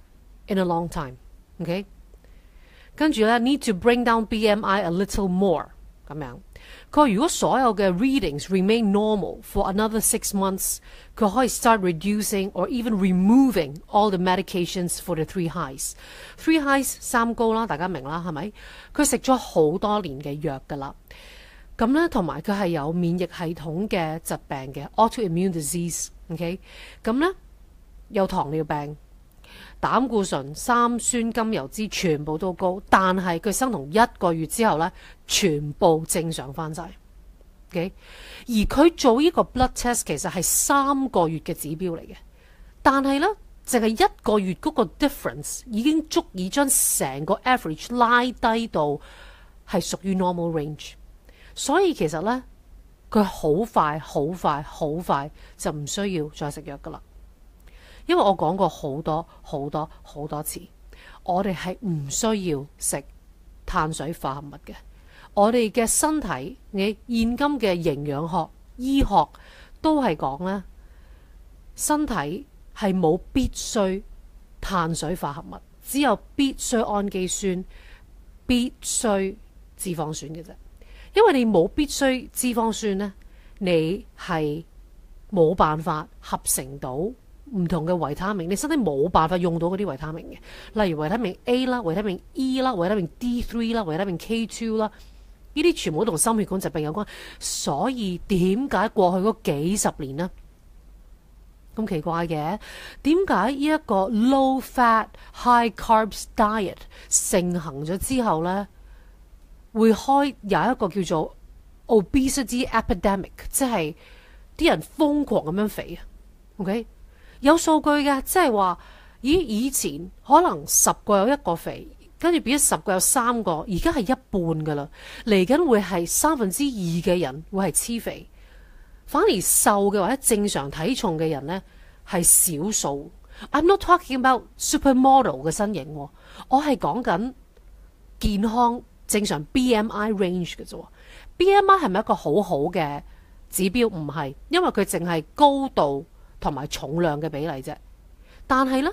in a long time. OK， 跟住咧 need to bring down BMI a little more 咁樣。佢話如果所有嘅 readings remain normal for another 6 months， 佢可以 start reducing or even removing all the medications for the 3 highs。 3 highs 三高啦，大家明啦，係咪？佢食咗好多年嘅藥㗎啦。咁咧，同埋佢係有免疫系統嘅疾病嘅 autoimmune disease。OK， 咁咧有糖尿病、膽固醇、三酸甘油脂全部都高，但係佢生酮1個月之後咧，全部正常翻晒。Okay？ 而佢做呢個 blood test 其實係3個月嘅指標嚟嘅，但係咧淨係1個月嗰個 difference 已經足以將成個 average 拉低到係屬於 normal range。所以其實咧佢好快就唔需要再食藥噶啦。因為我講過好多次，我哋係唔需要食碳水化合物嘅。我哋嘅身體，你現今嘅營養學、醫學都係講咧，身體係冇必須碳水化合物，只有必須氨基酸、必須脂肪酸嘅啫。因為你冇必須脂肪酸呢，你係冇辦法合成到唔同嘅維他命，你身體冇辦法用到嗰啲維他命嘅，例如維他命 A 啦、維他命 E 啦、維他命 D3 啦、維他命 K2 啦，呢啲全部都同心血管疾病有關。所以點解過去嗰幾十年呢咁奇怪嘅？點解呢一個 low fat high carbs diet 盛行咗之後呢，會有一個叫做 obesity epidemic， 即係啲人瘋狂咁樣肥啊 ？OK， 有數據嘅，即係話，咦，以前可能10個有1個肥，跟住變咗10個有3個，而家係一半噶啦。嚟緊會係2/3嘅人會係黐肥，反而瘦嘅或者正常體重嘅人呢係少數。I'm not talking about supermodel 嘅身形，我係講緊健康正常 BMI range 嘅啫。BMI 係咪一個好好嘅指標？唔係，因為佢淨係高度同埋重量嘅比例啫。但係呢，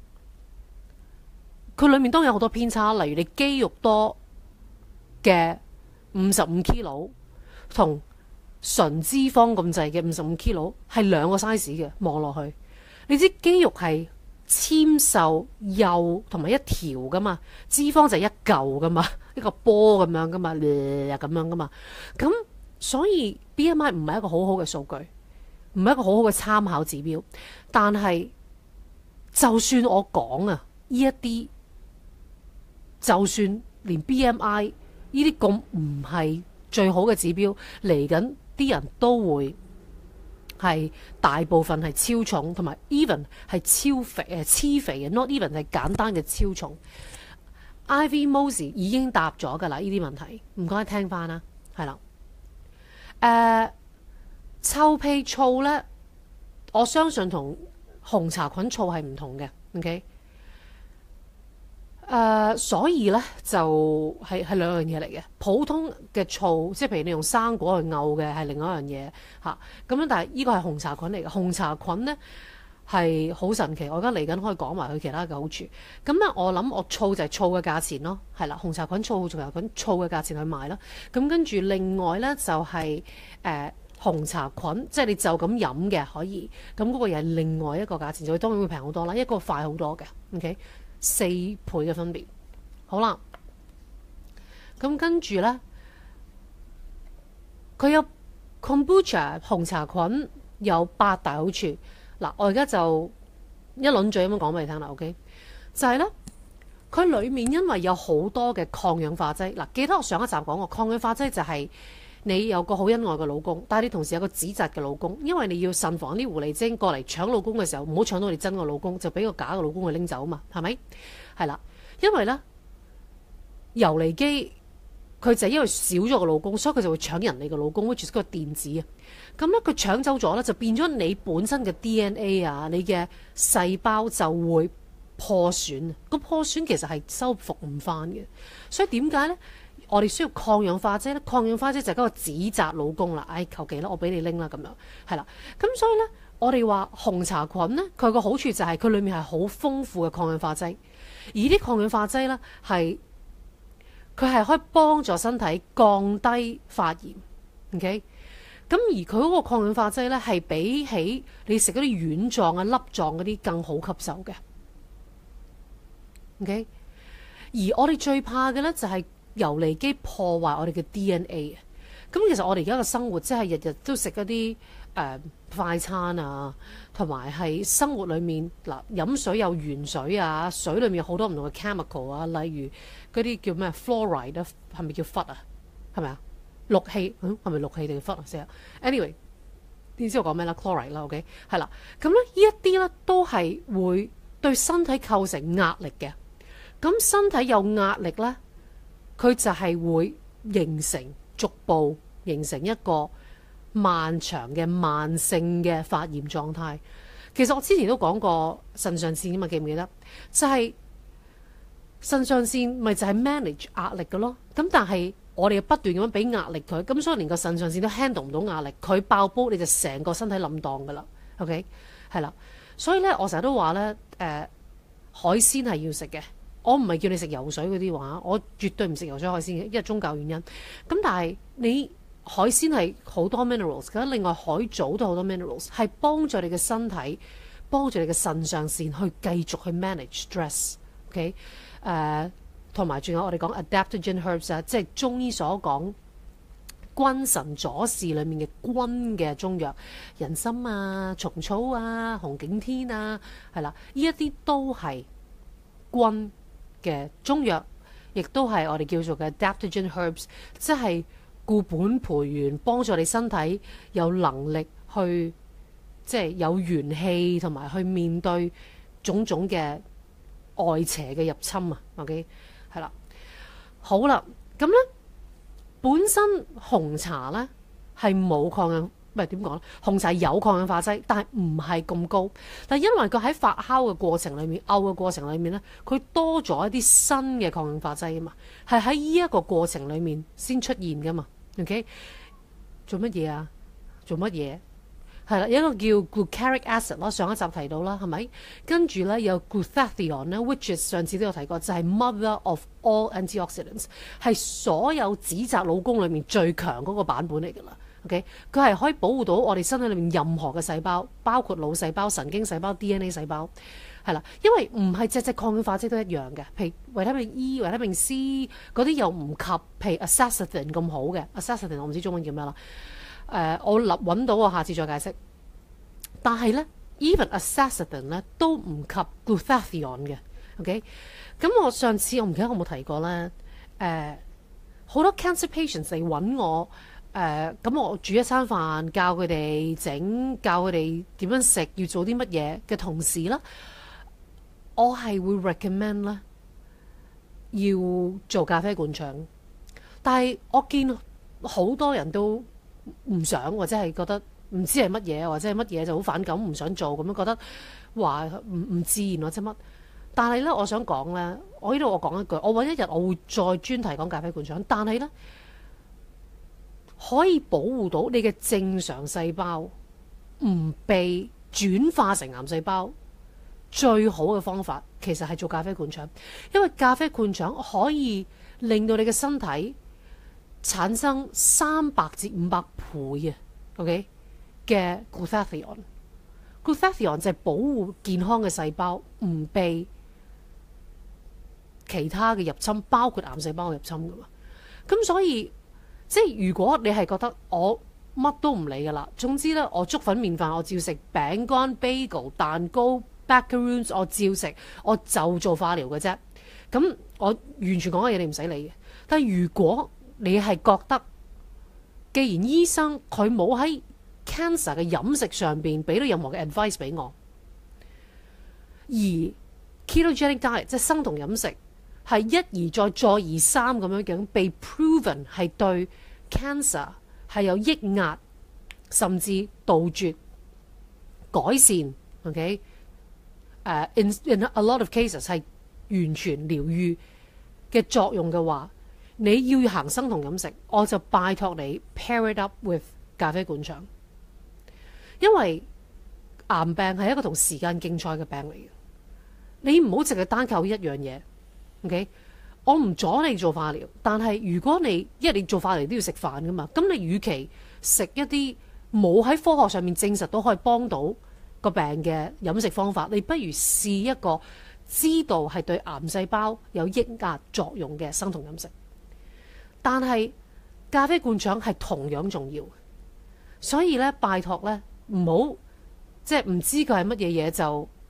佢裏面當然有好多偏差，例如你肌肉多嘅55 kg 同純脂肪咁滯嘅55 kg係兩個 size 嘅，望落去你知肌肉係纖瘦幼同埋一條噶嘛，脂肪就係一嚿噶嘛，一個波咁樣噶嘛，咁樣噶嘛。咁所以 BMI 唔係一個好好嘅數據，唔係一個好好嘅參考指標。但係就算我講啊，呢一啲就算連 BMI 呢啲咁唔係最好嘅指標，嚟緊啲人都會係大部分係超重，同埋 even 係超肥黐肥嘅 ，not even 係簡單嘅超重。Ivy Mosley 已經答咗㗎啦，呢啲問題唔該聽翻啦，係啦。臭屁醋呢，我相信同紅茶菌醋係唔同嘅 ，OK？所以呢，就係兩樣嘢嚟嘅。普通嘅醋，即係譬如你用生果去漚嘅，係另外一樣嘢嚇。咁樣，但係呢個係紅茶菌嚟嘅。紅茶菌呢係好神奇，我而家嚟緊可以講埋佢其他嘅好處。咁咧，我諗我醋就係醋嘅價錢咯，係啦，紅茶菌醋、紅茶菌醋嘅價錢去買啦。咁跟住另外呢，就係紅茶菌，即係你就咁飲嘅可以，咁嗰個又係另外一個價錢，就當然會平好多啦，一個快好多嘅 ，OK， 4倍嘅分別。好啦，咁跟住呢，佢有 kombucha 紅茶菌有8大好處。嗱，我而家就一輪嘴咁樣講俾你聽啦 ，OK， 就係呢，佢裡面因為有好多嘅抗氧化劑。嗱，記得我上一集講過，抗氧化劑就係你有個好恩愛嘅老公，但係你同時有個指責嘅老公，因為你要慎防啲狐狸精過嚟搶老公嘅時候，唔好搶到你真嘅老公，就俾個假嘅老公去拎走嘛，係咪？係啦，因為呢，游離基佢就係因為少咗個老公，所以佢就會搶人哋嘅老公，which is 個電子啊。咁咧佢搶走咗咧，就變咗你本身嘅 DNA 啊，你嘅細胞就會破損。個破損其實係修復唔翻嘅，所以點解咧？我哋需要抗氧化劑咧，抗氧化劑就係嗰個指責老公啦。唉，求其啦，我俾你拎啦咁樣，係啦。咁所以咧，我哋話紅茶菌咧，佢個好處就係佢裡面係好豐富嘅抗氧化劑，而啲抗氧化劑咧佢係可以幫助身體降低發炎 ，OK？ 咁而佢嗰個抗氧化劑咧，係比起你食嗰啲丸狀啊、粒狀嗰啲更好吸收嘅，OK？ 而我哋最怕嘅咧就係游離基破壞我哋嘅 DNA 啊！咁其實我哋而家嘅生活即係日日都食一啲快餐啊，同埋係生活裡面嗱飲水有原水啊，水裡面有好多唔同嘅 chemical 啊，例如嗰啲叫咩 fluoride 啊，係咪叫氟啊？係咪啊？氯氣，係咪氯氣定氟啊？成日 anyway， 你知我講咩啦 ？chloride 啦 ，OK， 係啦。咁咧，呢一啲咧都係會對身體構成壓力嘅。咁身體有壓力咧，佢就係會逐步形成一個漫長嘅慢性嘅發炎狀態。其實我之前都講過腎上腺㗎嘛，記唔記得？就係腎上腺咪就係 manage 壓力嘅咯。咁但係我哋又不斷咁樣俾壓力佢，咁所以連個腎上腺都 handle 唔到壓力，佢爆煲你就成個身體冧檔噶啦。OK， 係啦。所以咧，我成日都話咧，海鮮係要食嘅。我唔係叫你食游水嗰啲話，我絕對唔食游水海鮮嘅，因為宗教原因。咁但係你海鮮係好多 minerals， 咁另外海藻都好多 minerals， 係幫助你嘅身體，幫助你嘅腎上腺去繼續去 manage stress。OK， 同埋仲有我哋講 adaptogen herbs 啊，即係中醫所講君臣佐使裏面嘅君嘅中藥，人參啊、蟲草啊、紅景天啊，係啦，呢一啲都係君嘅中藥，亦都係我哋叫做嘅 adaptogen herbs， 即係固本培元，幫助你身體有能力去即係有元氣，同埋去面對種種嘅外邪嘅入侵啊。OK， 係啦，好啦，咁咧本身紅茶咧係冇抗氧，唔係點講咧？紅茶有抗氧化劑，但係唔係咁高。但係因為佢喺發酵嘅過程裡面、漚嘅過程裡面咧，佢多咗一啲新嘅抗氧化劑啊嘛，係喺呢一個過程裡面先出現噶嘛。OK， 做乜嘢啊？做乜嘢？係啦，有一個叫 glutaric acid 啦，上一集提到啦，係咪？跟住咧有 glutathione 咧 ，which is 上次都有提過，就係 mother of all antioxidants， 係所有指責老公裡面最強嗰個版本嚟㗎啦。OK， 佢係可以保護到我哋身體裏面任何嘅細胞，包括腦細胞、神經細胞、DNA 細胞，係啦，因為唔係隻抗氧化劑都一樣嘅，譬如維他命 E、維他命 C 嗰啲又唔及，譬如 azacitidine 咁好嘅 azacitidine 我唔知中文叫咩啦。我揾到我下次再解釋。但係咧 ，even azacitidine 咧都唔及 glutathione 嘅。OK， 咁我上次我唔記得我冇提過咧。 好多 cancer patients 嚟揾我，咁我煮一餐飯，教佢哋整，教佢哋點樣食，要做啲乜嘢嘅同時啦，我係會 recommend 啦，要做咖啡灌腸。但係我見好多人都唔想，或者係覺得唔知係乜嘢，或者係乜嘢就好反感，唔想做咁樣，覺得話唔自然或者乜。但係咧，我想講咧，我呢度我講一句，我揾一日我會再專題講咖啡灌腸。但係咧，可以保護到你嘅正常細胞唔被轉化成癌細胞，最好嘅方法其實係做咖啡灌腸，因為咖啡灌腸可以令到你嘅身體產生300至500倍OK 嘅 glutathione。glutathione 就係保護健康嘅細胞唔被其他嘅入侵，包括癌細胞嘅入侵噶嘛。咁所以即係如果你係覺得我乜都唔理噶啦，總之咧我粥粉麵飯我照食，餅乾、bagel、蛋糕、macaroons 我照食，我就做化療嘅啫。咁我完全講嘅嘢你唔使理嘅。但係如果你係覺得，既然醫生佢冇喺 cancer 嘅飲食上邊俾到任何嘅 advice 俾我，而 ketogenic diet 即係生酮飲食係一而再再而三咁樣被 proven 係對 cancer 係有抑壓甚至杜絕改善 ，OK？ in a lot of cases 係完全療愈嘅作用嘅話，你要行生酮飲食，我就拜託你 pair it up with 咖啡灌腸，因為癌病係一個同時間競賽嘅病嚟嘅，你唔好淨係單靠一樣嘢。OK， 我唔阻你做化療，但係如果你因為你做化療都要食飯噶嘛，咁你與其食一啲冇喺科學上面證實到可以幫到個病嘅飲食方法，你不如試一個知道係對癌細胞有抑壓作用嘅生酮飲食。但係咖啡灌腸係同樣重要，所以咧拜託咧唔好即係唔知佢係乜嘢嘢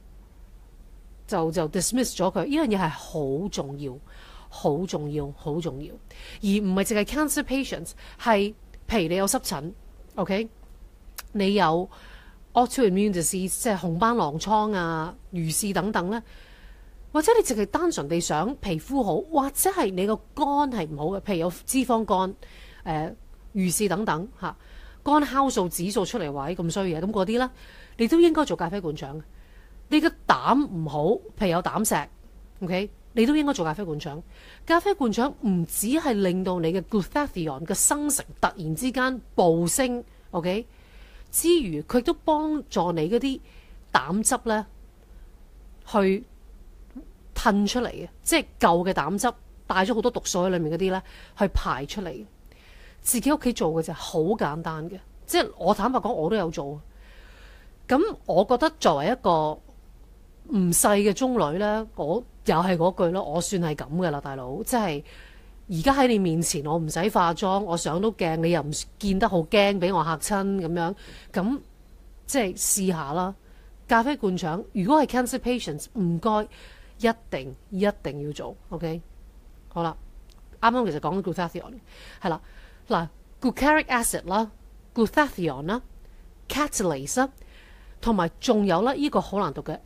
就 dismiss 咗佢。呢樣嘢係好重要、好重要、好重要，而唔係淨係 cancer patients。係譬如你有濕疹 ，OK， 你有 autoimmune disease 即係紅斑狼瘡啊、魚翅等等咧，或者你淨係單純地想皮膚好，或者係你個肝係唔好嘅，譬如有脂肪肝、魚翅等等嚇，肝酵素指數出嚟話咁衰嘅，咁嗰啲咧，你都應該做咖啡灌腸。你個膽唔好，譬如有膽石 ，OK， 你都應該做咖啡灌腸。咖啡灌腸唔只係令到你嘅 glutathione 嘅生成突然之間暴升 ，OK， 之餘佢都幫助你嗰啲膽汁咧去褪出嚟嘅，即係舊嘅膽汁帶咗好多毒素喺裏面嗰啲咧，去排出嚟。自己屋企做嘅就好簡單嘅，即係我坦白講，我都有做。咁我覺得作為一個唔細嘅中女咧，我又係嗰句咯，我算係咁嘅啦，大佬。即係而家喺你面前，我唔使化妝，我上到鏡，你又唔見得好驚，俾我嚇親咁樣。咁即係試下啦。咖啡灌腸，如果係 cancer patients，唔該，一定要做。OK， 好啦，啱啱其實講 glutathione 係啦，嗱 glutaric acid 啦 ，glutathione 啦 ，catalase 啦，同埋仲有啦，呢個好難讀嘅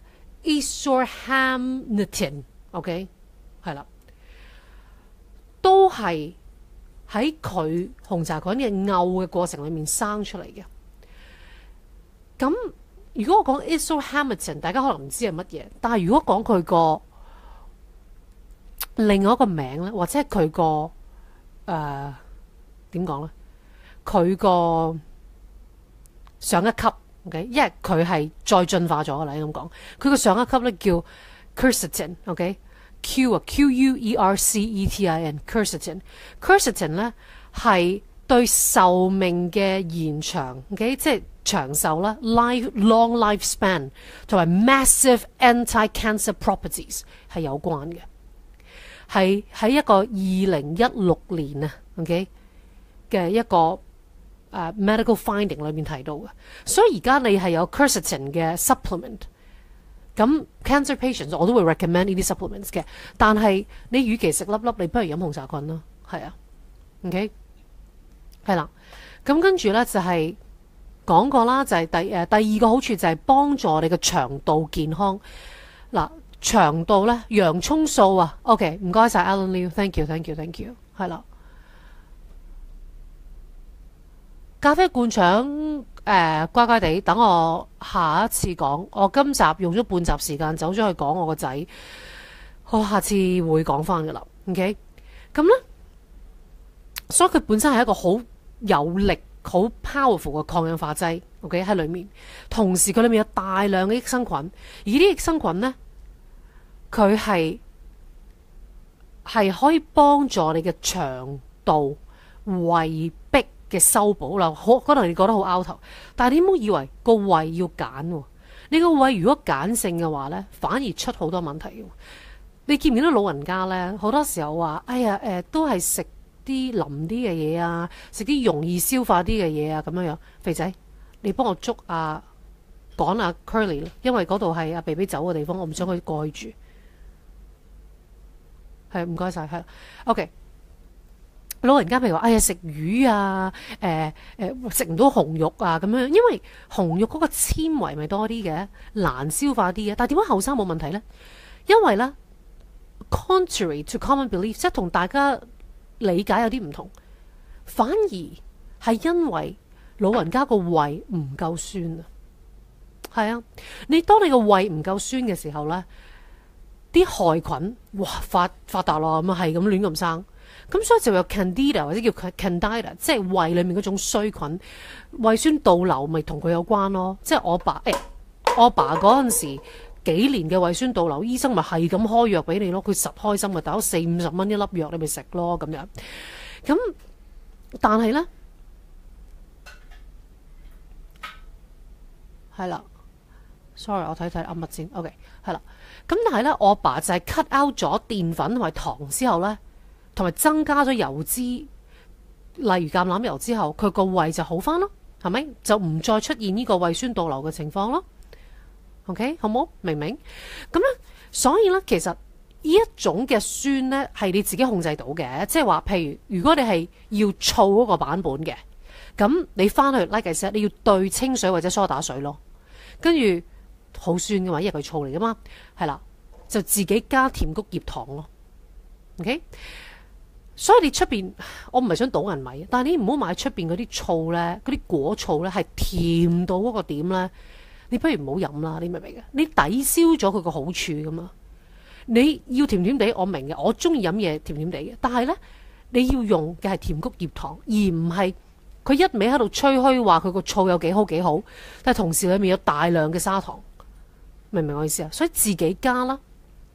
isohamnitin，OK， 係啦，都係喺佢紅茶菌嘅漚嘅過程裏面生出嚟嘅。咁如果我講 isohamnitin， 大家可能唔知係乜嘢，但係如果講佢個另外一個名咧，或者係佢個點講咧？佢個上一級 ，OK， 因為佢係再進化咗㗎啦，咁講。佢個上一級咧叫 quercetin，OK，Q 啊 quercetin，quercetin 咧係對壽命嘅延長 ，OK， 即係長壽啦 ，long lifespan 同埋 massive anti-cancer properties 係有關嘅。係喺一個2016年啊 ，OK 嘅一個medical finding 裏面提到嘅，所以而家你係有 quercetin 嘅 supplement， 咁 cancer patients 我都會 recommend 呢啲 supplements 嘅，但係你與其食粒粒，你不如飲紅茶菌啦，係啊。 OK， 係啦。咁跟住呢，就係講過啦，就係第二個好處就係幫助你嘅腸道健康。嗱，腸道呢，洋葱素啊。OK， 唔該晒 Alan Liu，thank you，係啦。咖啡灌腸乖乖地，等我下一次講。我今集用咗半集時間走咗去講我個仔，我下次會講翻噶啦。OK， 咁呢，所以佢本身係一個好有力、好 powerful 嘅抗氧化劑。OK， 喺裏面，同時佢裏面有大量嘅益生菌，而啲益生菌呢，佢係可以幫助你嘅腸道胃壁嘅修補啦。可能你覺得好拗頭，但係你唔好以為個胃要鹼喎。你個胃如果鹼性嘅話呢，反而出好多問題嘅。你見唔見到老人家呢？好多時候話，哎呀，都係食啲腍啲嘅嘢啊，食啲容易消化啲嘅嘢啊，咁樣樣。肥仔，你幫我捉趕阿 Curly， 因為嗰度係阿 BB 走嘅地方，我唔想佢過去住。係，唔該晒，係 OK。老人家譬如話，哎呀，食魚啊，食唔到紅肉啊，咁樣，因為紅肉嗰個纖維咪多啲嘅，難消化啲嘅。但係點解後生冇問題呢？因為呢 contrary to common belief， 即係同大家理解有啲唔同，反而係因為老人家個胃唔夠酸啊。係啊，當你個胃唔夠酸嘅時候呢，啲害菌哇發達咯，咁係咁亂咁生。咁所以就有 candida 或者叫 candida， 即係胃裏面嗰種衰菌，胃酸倒流咪同佢有關咯。即係我爸嗰陣時幾年嘅胃酸倒流，醫生咪係咁開藥俾你咯，佢實開心嘅，打咗40-50蚊一粒藥，你咪食咯咁樣。咁但係呢，係啦 ，sorry， 我睇啱乜先 ，OK， 係啦。咁但係呢，我爸就係 cut out 咗澱粉同埋糖之後呢，同埋增加咗油脂，例如橄欖油之後，佢個胃就好翻咯，係咪？就唔再出現呢個胃酸倒流嘅情況咯。OK， 好冇？明唔明？咁咧，所以咧，其實呢一種嘅酸咧，係你自己控制到嘅，即係話，譬如如果你係要燥嗰個版本嘅，咁你翻去 like I said，你要兌清水或者梳打水咯，跟住好酸嘅嘛，因為佢燥嚟噶嘛，係啦，就自己加甜菊葉糖咯。OK。所以你出邊，我唔係想倒銀米，但係你唔好買出邊嗰啲醋呢，嗰啲果醋呢係甜到嗰個點呢，你不如唔好飲啦，你明唔明嘅？你抵消咗佢個好處噶嘛？你要甜甜地，我明嘅，我中意飲嘢甜甜地嘅，但係呢，你要用嘅係甜菊葉糖，而唔係佢一味喺度吹噓話佢個醋有幾好幾好，但係同時裏面有大量嘅砂糖，明唔明我意思啊？所以自己加啦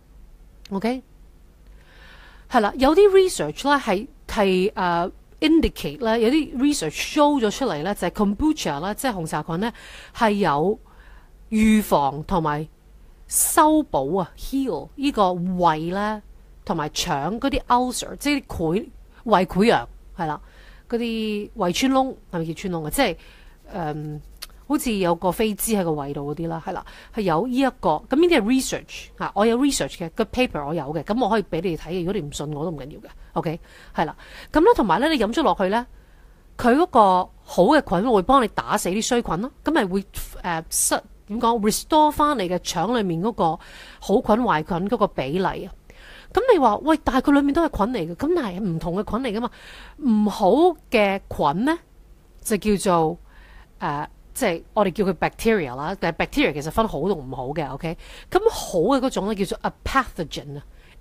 ，OK。係啦，有啲 research 咧係indicate 咧，有啲 research show 咗出嚟咧，就係 kombucha 啦，即係紅茶菌咧，係有預防同埋修補啊 heal 呢個胃咧同埋腸嗰啲 ulcer， 即係胃潰瘍，係啦，嗰啲胃穿窿係咪叫穿窿啊？即係好似有個飛滋喺個胃度嗰啲啦，係啦，係有呢一個，咁呢啲係 research 嚇，我有 research 嘅個 paper 我有嘅，咁我可以俾你哋睇嘅。如果你唔信我都唔緊要嘅 ，OK， 係啦，咁咧同埋咧你飲咗落去咧，佢嗰個好嘅菌會幫你打死啲衰菌咯，咁咪會點講 restore 翻你嘅腸裡面嗰個好菌壞菌嗰個比例啊。咁你話喂，但係佢裡面都係菌嚟嘅，咁但係唔同嘅菌嚟噶嘛，唔好嘅菌咧就叫做即係我哋叫佢 bacteria 啦，但係 bacteria 其實分好同唔好嘅 ，OK？ 咁好嘅嗰種咧叫做 a pathogen 啊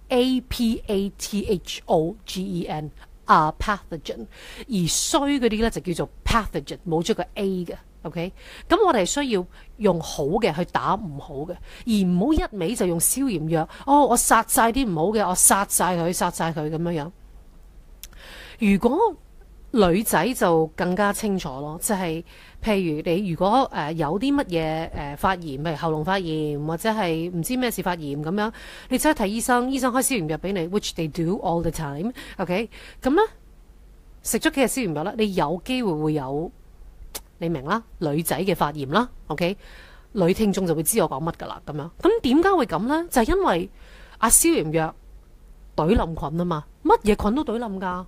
，A-P-A-T-H-O-G-E-N，a pathogen， 而衰嗰啲咧就叫做 pathogen， 冇咗個 A 嘅 ，OK？ 咁我哋係需要用好嘅去打唔好嘅，而唔好一味就用消炎藥，我殺晒啲唔好嘅，我殺晒佢咁樣樣。如果女仔就更加清楚咯，即係譬如你如果有啲乜嘢發炎，譬如喉嚨發炎或者係唔知咩事發炎咁樣，你走去睇醫生，醫生開消炎藥俾你 ，which they do all the time，OK？ 咁咧食咗幾日消炎藥咧，你有機會會有你明啦，女仔嘅發炎啦 ，OK？ 女聽眾就會知我講乜噶啦，咁樣。咁點解會咁咧？就係因為消炎藥懟冧菌啊嘛，乜嘢菌都懟冧噶。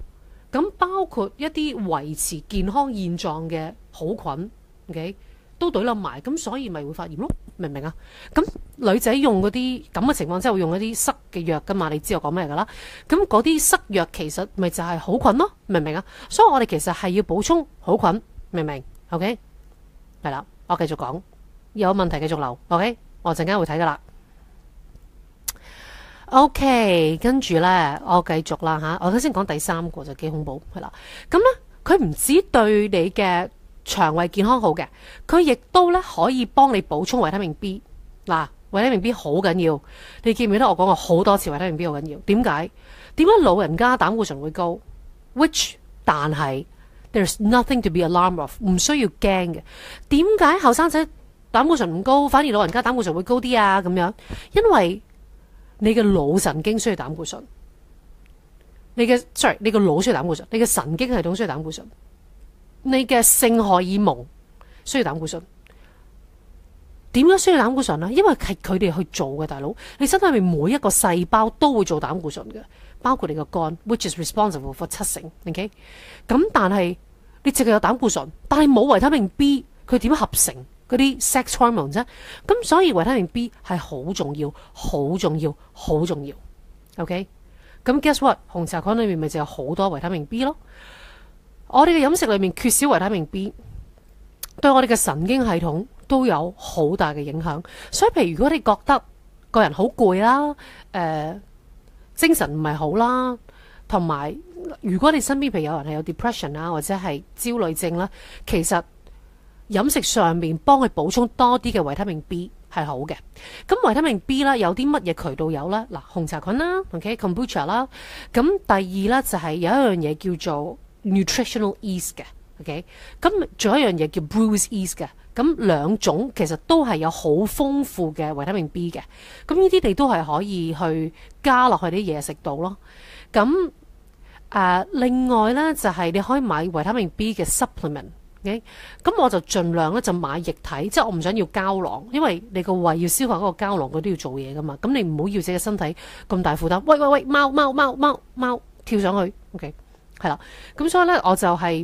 咁包括一啲維持健康現狀嘅好菌，OK 都懟冧埋，咁所以咪會發炎咯，明唔明啊？咁女仔用嗰啲咁嘅情況之下會用一啲塞嘅藥噶嘛，你知我講咩噶啦？咁嗰啲塞藥其實咪就係好菌咯，明唔明啊？所以我哋其實係要補充好菌，明唔明 ？OK 係啦，我繼續講，有問題繼續留 OK， 我陣間會睇噶啦。OK， 跟住呢，我繼續啦吓，我頭先講第三個就幾恐怖係啦。咁呢，佢唔止對你嘅腸胃健康好嘅，佢亦都呢可以幫你補充維他命 B。嗱，維他命 B 好緊要，你記唔記得我講過好多次維他命 B 好緊要？點解老人家膽固醇會高 ？Which 但係 there's nothing to be alarmed of， 唔需要驚嘅。點解後生仔膽固醇唔高，反而老人家膽固醇會高啲啊？咁樣，因為你嘅腦神經需要膽固醇，你個腦需要膽固醇，你嘅神經系統需要膽固醇，你嘅性荷爾蒙需要膽固醇。點解需要膽固醇呢？因為係佢哋去做嘅，大佬。你身體入面每一個細胞都會做膽固醇嘅，包括你個肝 ，which is responsible for 70%。OK， 咁但係你淨係有膽固醇，但係冇維他命 B， 佢點合成嗰啲 sex hormone 啫？咁所以維他命 B 係好重要，好重要，好重要。OK， 咁 guess what？ 紅茶菌裏面咪就有好多維他命 B 咯。我哋嘅飲食裏面缺少維他命 B， 對我哋嘅神經系統都有好大嘅影響。所以譬如如果你覺得個人好攰啦，精神唔係好啦，同埋如果你身邊譬如有人係有 depression 啊，或者係焦慮症啦，其實飲食上面幫佢補充多啲嘅維他命 B 係好嘅。咁維他命 B 啦，有啲乜嘢渠道有啦？嗱，紅茶菌啦 ，OK，kombucha 啦。咁第二咧就係有一樣嘢叫做 nutritional yeast 嘅 ，OK。咁仲有一樣嘢叫 Brew's yeast 嘅。咁兩種其實都係有好豐富嘅維他命 B 嘅。咁呢啲你都係可以去加落去啲嘢食度咯。咁另外咧就係你可以買維他命 B 嘅 supplement。咁我就盡量咧就買液體，即係我唔想要膠囊，因為你個胃要消化嗰個膠囊，佢都要做嘢噶嘛。咁你唔好要自己身體咁大負擔。喂，貓跳上去 ，OK 係啦。咁所以咧我就係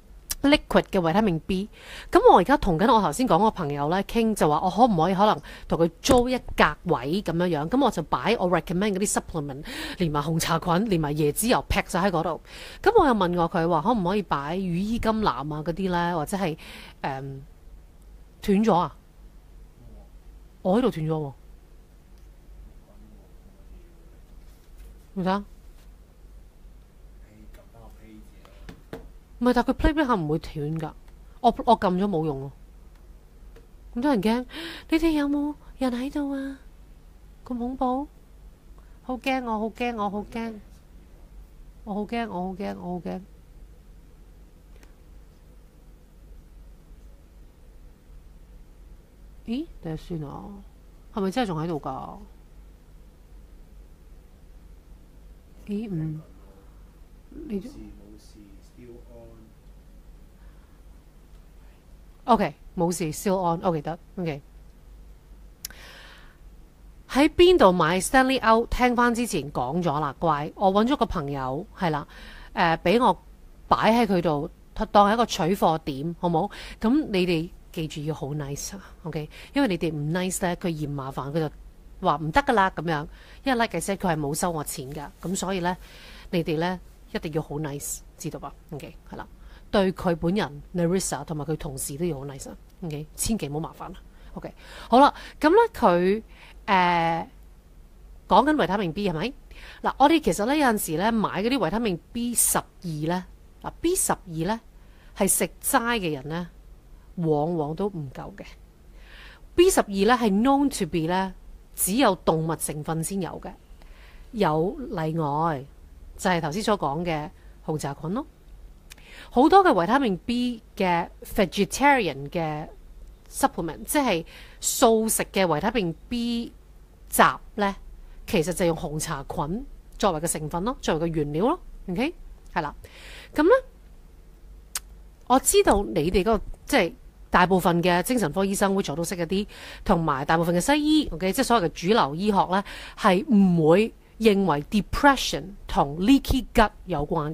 liquid 嘅維他命 B。咁我而家同緊我頭先講個朋友咧傾，就話我可唔可以可能同佢租一格位咁樣，咁我就擺我 recommend 嗰啲 supplement， 連埋紅茶菌，連埋椰子油劈晒喺嗰度。咁我又問過佢話可唔可以擺羽衣甘藍啊嗰啲咧，或者係斷咗啊？我喺度斷咗喎，你睇下。唔係，但係佢 play 下唔會斷㗎。我撳咗冇用咯。咁多人驚，你哋有冇人喺度啊？咁恐怖，好驚，我好驚，我好驚，我好驚，我好驚，我好驚。咦？等下先啊，係咪真係仲喺度㗎？咦？唔，你OK， 冇事 still on，OK 得 OK。喺邊度買 Stanley Out？ 聽翻之前講咗啦，乖，我揾咗個朋友係啦，俾我擺喺佢度，當係一個取貨點，好冇？咁你哋記住要好 nice 啊 ，OK？ 因為你哋唔 nice 咧，佢嫌麻煩，佢就話唔得噶啦咁樣。因為 like I said，佢係冇收我錢噶，咁所以咧，你哋咧一定要好 nice， 知道吧 ？OK 係啦。對佢本人 Narissa 同埋佢同事都要好 nice，OK， 千祈唔好麻煩啦。OK， 好啦，咁咧佢講緊維他命 B 係咪？嗱，我哋其實咧有陣時咧買嗰啲維他命 B12咧，嗱 B12咧係食齋嘅人咧，往往都唔夠嘅。B12咧係 known to be 咧只有動物成分先有嘅，有例外就係頭先所講嘅紅茶菌咯。好多嘅維他命 B 嘅 vegetarian 嘅 supplement， 即係素食嘅維他命 B 集呢，其實就用紅茶菌作為嘅成分咯，作為嘅原料咯。OK， 係啦。咁呢，我知道你哋嗰個即係大部分嘅精神科醫生會做到識一啲，同埋大部分嘅西醫 OK， 即係所謂嘅主流醫學呢，係唔會認為 depression 同 leaky gut 有關嘅。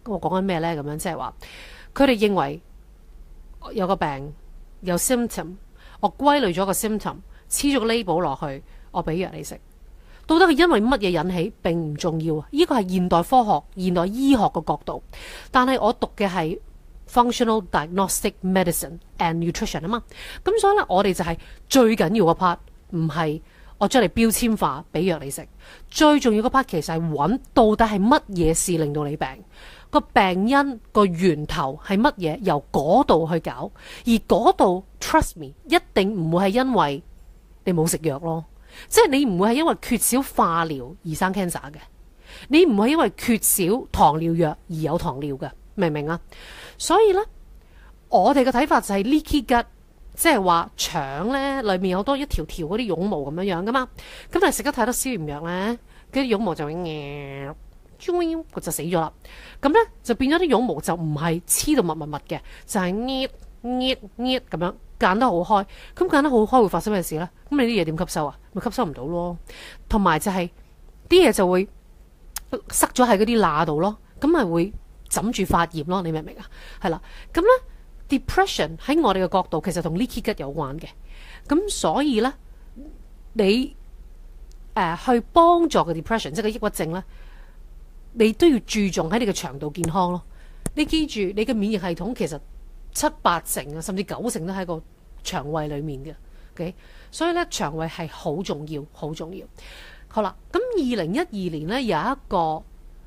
我講緊咩呢？咁樣即係話，佢哋認為有個病有 symptom， 我歸類咗個 symptom， 黐咗個 label 落去，我俾藥你食。到底係因為乜嘢引起並唔重要啊！呢個係現代科學、現代醫學嘅角度，但係我讀嘅係 functional diagnostic medicine and nutrition 啊嘛。咁所以咧，我哋就係最緊要個 part，唔係我將你標籤化俾藥你食。最重要個 part 其實係揾到底係乜嘢事令到你病，個病因個源頭係乜嘢，由嗰度去搞。而嗰度 trust me， 一定唔會係因為你冇食藥咯。即係你唔會係因為缺少化療而生 cancer 嘅，你唔係因為缺少糖尿藥而有糖尿嘅，明唔明啊？所以呢，我哋嘅睇法就係 leaky gut， 即係話腸呢裏面有多一條條嗰啲絨毛咁樣噶嘛。咁但係食得太多消炎藥呢，嗰啲絨毛就會佢就死咗啦。咁呢，就變咗啲絨毛就唔係黐到密嘅，就係咁樣間得好開。咁間得好開會發生咩事呢？咁你啲嘢點吸收啊？咪吸收唔到咯。同埋就係啲嘢就會塞咗喺嗰啲罅度咯，咁咪會枕住發炎咯。你明唔明啊？係啦，咁呢 depression 喺我哋嘅角度其實同 leaky gut 有關嘅。咁所以呢，你去幫助個 depression 即係個抑鬱症呢，你都要注重喺你嘅腸道健康咯。你記住，你嘅免疫系統其實7-8成啊，甚至9成都喺個腸胃裡面嘅。Okay? 所以咧，腸胃係好重要，好重要。好啦，咁2012年咧有一個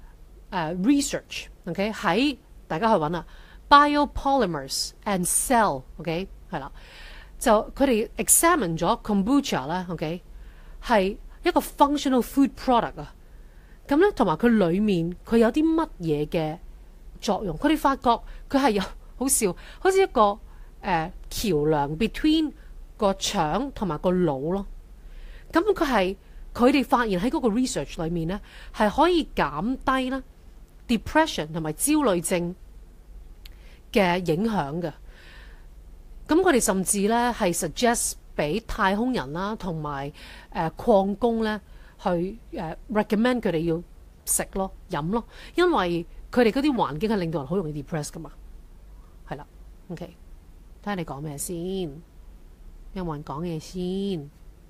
research，OK 喺大家去揾啦 ，biopolymers and cell，OK 係啦，就佢哋 examine 咗 kombucha 啦，OK 係一個 functional food product 啊。咁咧，同埋佢裡面佢有啲乜嘢嘅作用？佢哋發覺佢係有好笑，好似一個橋梁 between 個腸同埋個腦咯。咁佢哋發現喺嗰個 research 裏面呢，係可以減低啦 depression 同埋焦慮症嘅影響嘅。咁佢哋甚至呢係 suggest 俾太空人啦同埋礦工呢去recommend 佢哋要食咯飲咯，因為佢哋嗰啲環境係令到人好容易 depress 噶嘛。係啦 ，OK， 睇下你講咩先。有冇人講嘢先？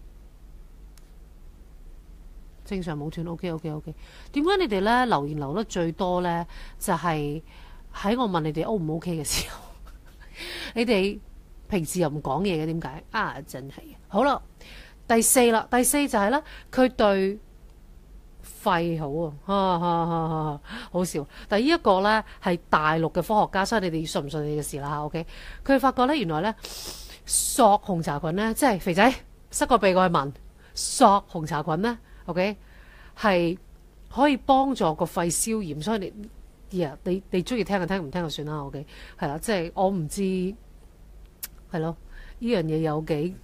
正常冇斷 ，OK。點解你哋咧留言留得最多咧？就係喺我問你哋 O 唔 OK 嘅時候，你哋平時又唔講嘢嘅，點解啊？真係好啦，第四就係咧，佢對肺好啊，好笑。但係呢一個咧係大陸嘅科學家，所以你哋信唔信你嘅事啦 ，OK？ 佢發覺咧，原來咧。索紅茶菌咧，即係肥仔塞個鼻過去聞索紅茶菌咧 ，OK 係可以幫助個肺消炎，所以你中意聽就聽，唔聽就算啦 ，OK 係啦，即係我唔知係咯，呢樣嘢有幾？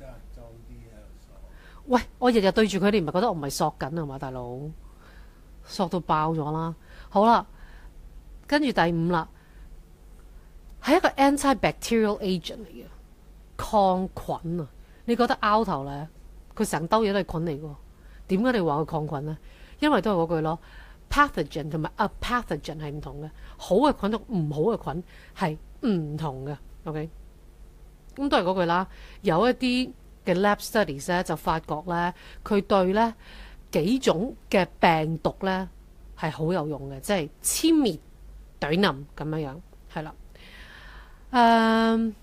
喂，我日日對住佢，你唔係覺得我唔係索緊啊嘛，大佬索到爆咗啦。好啦，跟住第5啦，係一個 antibacterial agent 嚟嘅。抗菌啊！你覺得拗頭咧？佢成兜嘢都係菌嚟嘅，點解你話佢抗菌呢？因為都係嗰句咯 ，pathogen 同埋 a pathogen 係唔同嘅，好嘅菌同唔好嘅菌係唔同嘅。OK， 咁都係嗰句啦。有一啲嘅 lab studies 咧就發覺咧，佢對咧幾種嘅病毒咧係好有用嘅，即係殲滅、懟冧咁樣樣，係啦。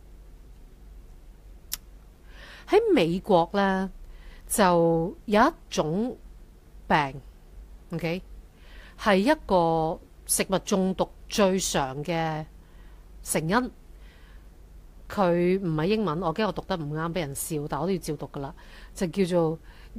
喺美國咧就有一種病 ，OK 係一個食物中毒最常嘅成因。佢唔係英文，我驚我讀得唔啱，俾人笑，但我都要照讀噶啦。就叫做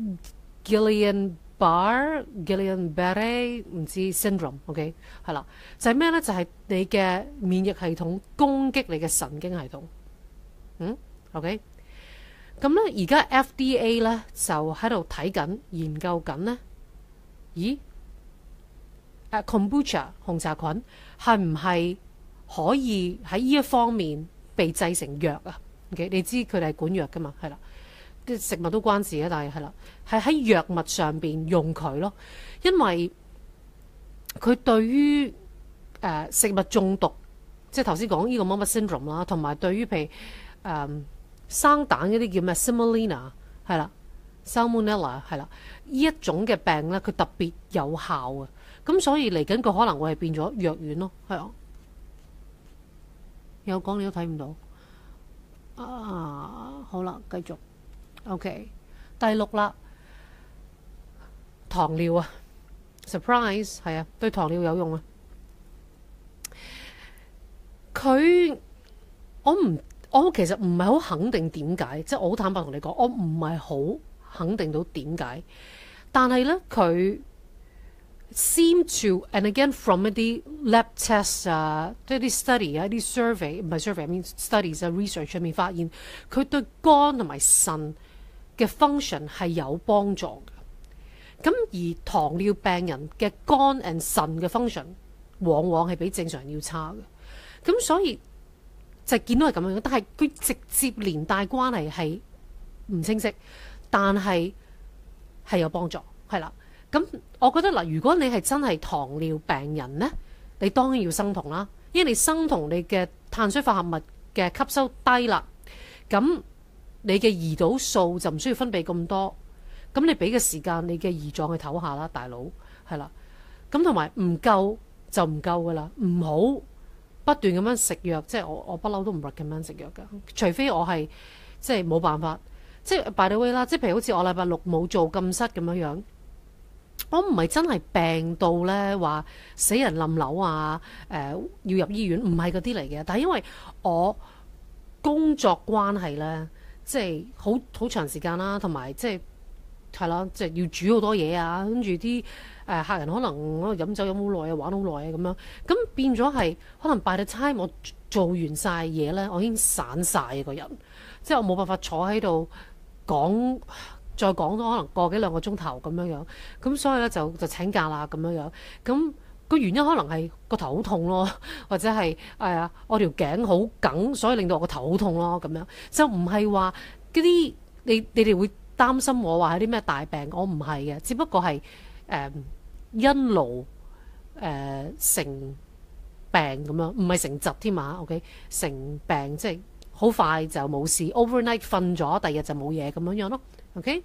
Guillain-Barré 唔知 syndrome，OK 係啦，就係咩咧？就係你嘅免疫系統攻擊你嘅神經系統。OK。咁咧，而家 FDA 咧就喺度睇緊、研究緊呢。咦？Kombucha 紅茶菌係唔係可以喺呢一方面被製成藥啊 ？OK， 你知佢哋係管藥噶嘛？係啦，啲食物都關事嘅，但係啦，係喺藥物上邊用佢咯，因為佢對於食物中毒，即係頭先講呢個 Mumba syndrome 啦，同埋對於譬如生蛋嗰啲叫咩 Salmonella 係啦，Salmonella 係啦，呢一種嘅病咧，佢特別有效啊。咁所以嚟緊佢可能會係變咗藥丸咯，係啊。有講你都睇唔到啊！好啦，繼續 OK。第六啦，糖尿啊 ，surprise 係啊，對糖尿有用啊。我其實唔係好肯定點解，即係我好坦白同你講，我唔係好肯定到點解，但係咧佢 seem to and again from 一啲 lab tests 啊，即係啲 study 啊，啲 survey 唔係 survey，I mean studies 啊 research 入面發現佢對肝同埋腎嘅 function 係有幫助嘅。咁而糖尿病人嘅肝 and 腎嘅 function 往往係比正常人要差嘅。咁所以就見到係咁樣，但係佢直接連帶關係係唔清晰，但係有幫助，係啦。咁我覺得嗱，如果你係真係糖尿病人呢，你當然要生酮啦，因為你生酮你嘅碳水化合物嘅吸收低啦，咁你嘅胰島素就唔需要分泌咁多，咁你俾嘅時間你嘅胰臟去唞下啦，大佬係啦。咁同埋唔夠就唔夠噶啦，唔好不斷咁樣食藥，即係我不嬲都唔 recommend 食藥噶，除非我係即係冇辦法，即係 by the way 啦，即係譬如好似我禮拜六冇做禁室咁樣樣，我唔係真係病到咧話死人冧樓啊，要入醫院，唔係嗰啲嚟嘅，但係因為我工作關係咧，即係好長時間啦，同埋即係啦，即係要煮好多嘢啊，跟住啲客人可能飲酒飲好耐啊，玩好耐啊咁樣，咁變咗係可能 by the time 我做完晒嘢咧，我已經散晒個人，即係我冇辦法坐喺度講，再講多可能個幾兩個鐘頭咁樣樣，咁所以咧就請假啦咁樣樣，咁個原因可能係個頭好痛咯，或者係我條頸好緊，所以令到我個頭好痛咯咁樣，就唔係話嗰啲你哋會擔心我話係啲咩大病，我唔係嘅，只不過係因勞成病咁樣，唔係成疾添嘛 ，OK？ 成病即係好快就冇事 ，overnight 瞓咗，第二日就冇嘢咁樣樣咯 ，OK？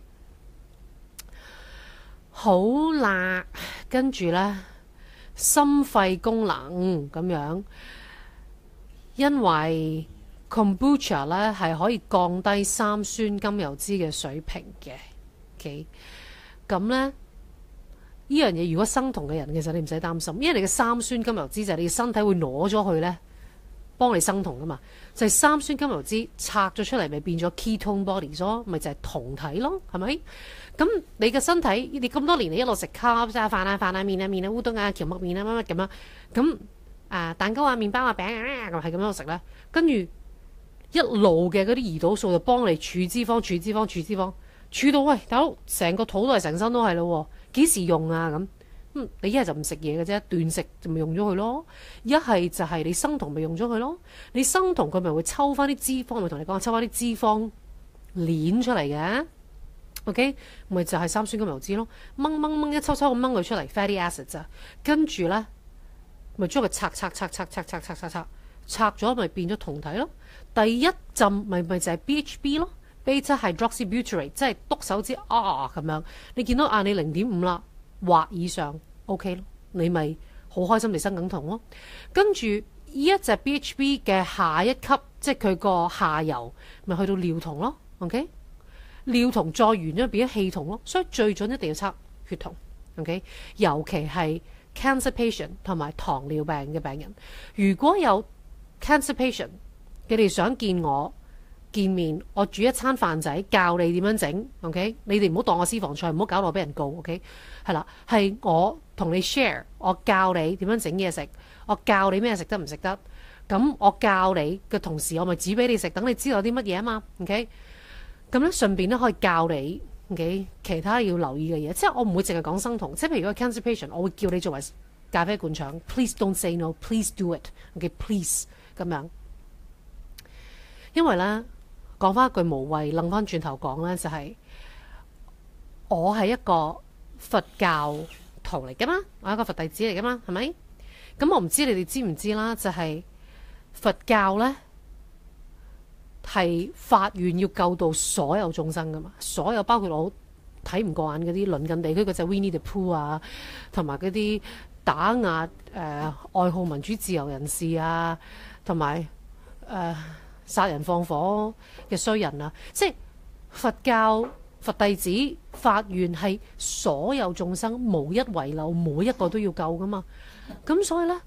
好啦，跟住呢，心肺功能咁樣，因為 kombucha 咧係可以降低三酸甘油脂嘅水平嘅 ，OK？ 咁呢。呢樣嘢如果生酮嘅人，其實你唔使擔心，因為你嘅三酸甘油脂就係你嘅身體會攞咗去呢，幫你生酮噶嘛，就係三酸甘油脂拆咗出嚟，咪變咗 ketone bodies 咯，咪就係酮體咯，係咪？咁你嘅身體，你咁多年你一路食 carbs 啊、飯啊、麵啊、烏冬啊、蕎麥麵啊乜乜咁樣，咁蛋糕啊、麵包啊、餅啊咁係咁樣食咧，跟住一路嘅嗰啲胰島素就幫你儲脂肪、儲到喂大佬成個肚都係，成身都係咯。幾時用啊咁？你一係就唔食嘢嘅啫，斷食就咪用咗佢咯。一係就係你生酮咪用咗佢咯。你生酮佢咪會抽翻啲脂肪，咪同你講抽翻啲脂肪鏈出嚟嘅。OK， 咪就係三酸甘油脂咯。掹一抽咁掹佢出嚟 fatty acids 咋。跟住咧咪將佢拆咗咪變咗酮體咯。第一浸咪就係 BHB 咯。beta hydroxybutyrate 即係篤手指咁樣，你見到你0.5啦或以上 OK 咯，你咪好開心地生緊酮咯。跟住呢一隻 BHB 嘅下一級，即係佢個下游，咪去到尿酮咯。OK， 尿酮再完咗變咗氣酮咯，所以最準一定要測血酮。OK， 尤其係 cancer patient 同埋糖尿病嘅病人，如果有 cancer patient， 你哋想見我見面，我煮一餐飯仔教你點樣整 ，OK？ 你哋唔好當我私房菜，唔好搞到我俾人告 ，OK？ 係啦，係我同你 share， 我教你點樣整嘢食，我教你咩食得唔食得，咁我教你嘅同時，我咪煮俾你食，等你知道啲乜嘢啊嘛 ，OK？ 咁咧順便咧可以教你 ，OK？ 其他要留意嘅嘢，即係我唔會淨係講生酮，即係譬如個 cancer patient， 我會叫你作為咖啡灌腸 ，please don't say no，please do it，OK？Please 咁樣，因為咧。講翻一句無謂，諗翻轉頭講呢，就係我係一個佛教徒嚟噶嘛，我係一個佛弟子嚟噶嘛，係咪？ 咁我唔知你哋知唔知啦，就係、佛教呢係發願要救到所有眾生噶嘛，所有包括我睇唔過眼嗰啲鄰近地區嗰隻 Winnie the Pooh 啊，同埋嗰啲打壓愛好民主自由人士啊，同埋殺人放火嘅衰人啊，即係佛教佛弟子發願係所有眾生無一遺漏，每一個都要救噶嘛。咁所以呢，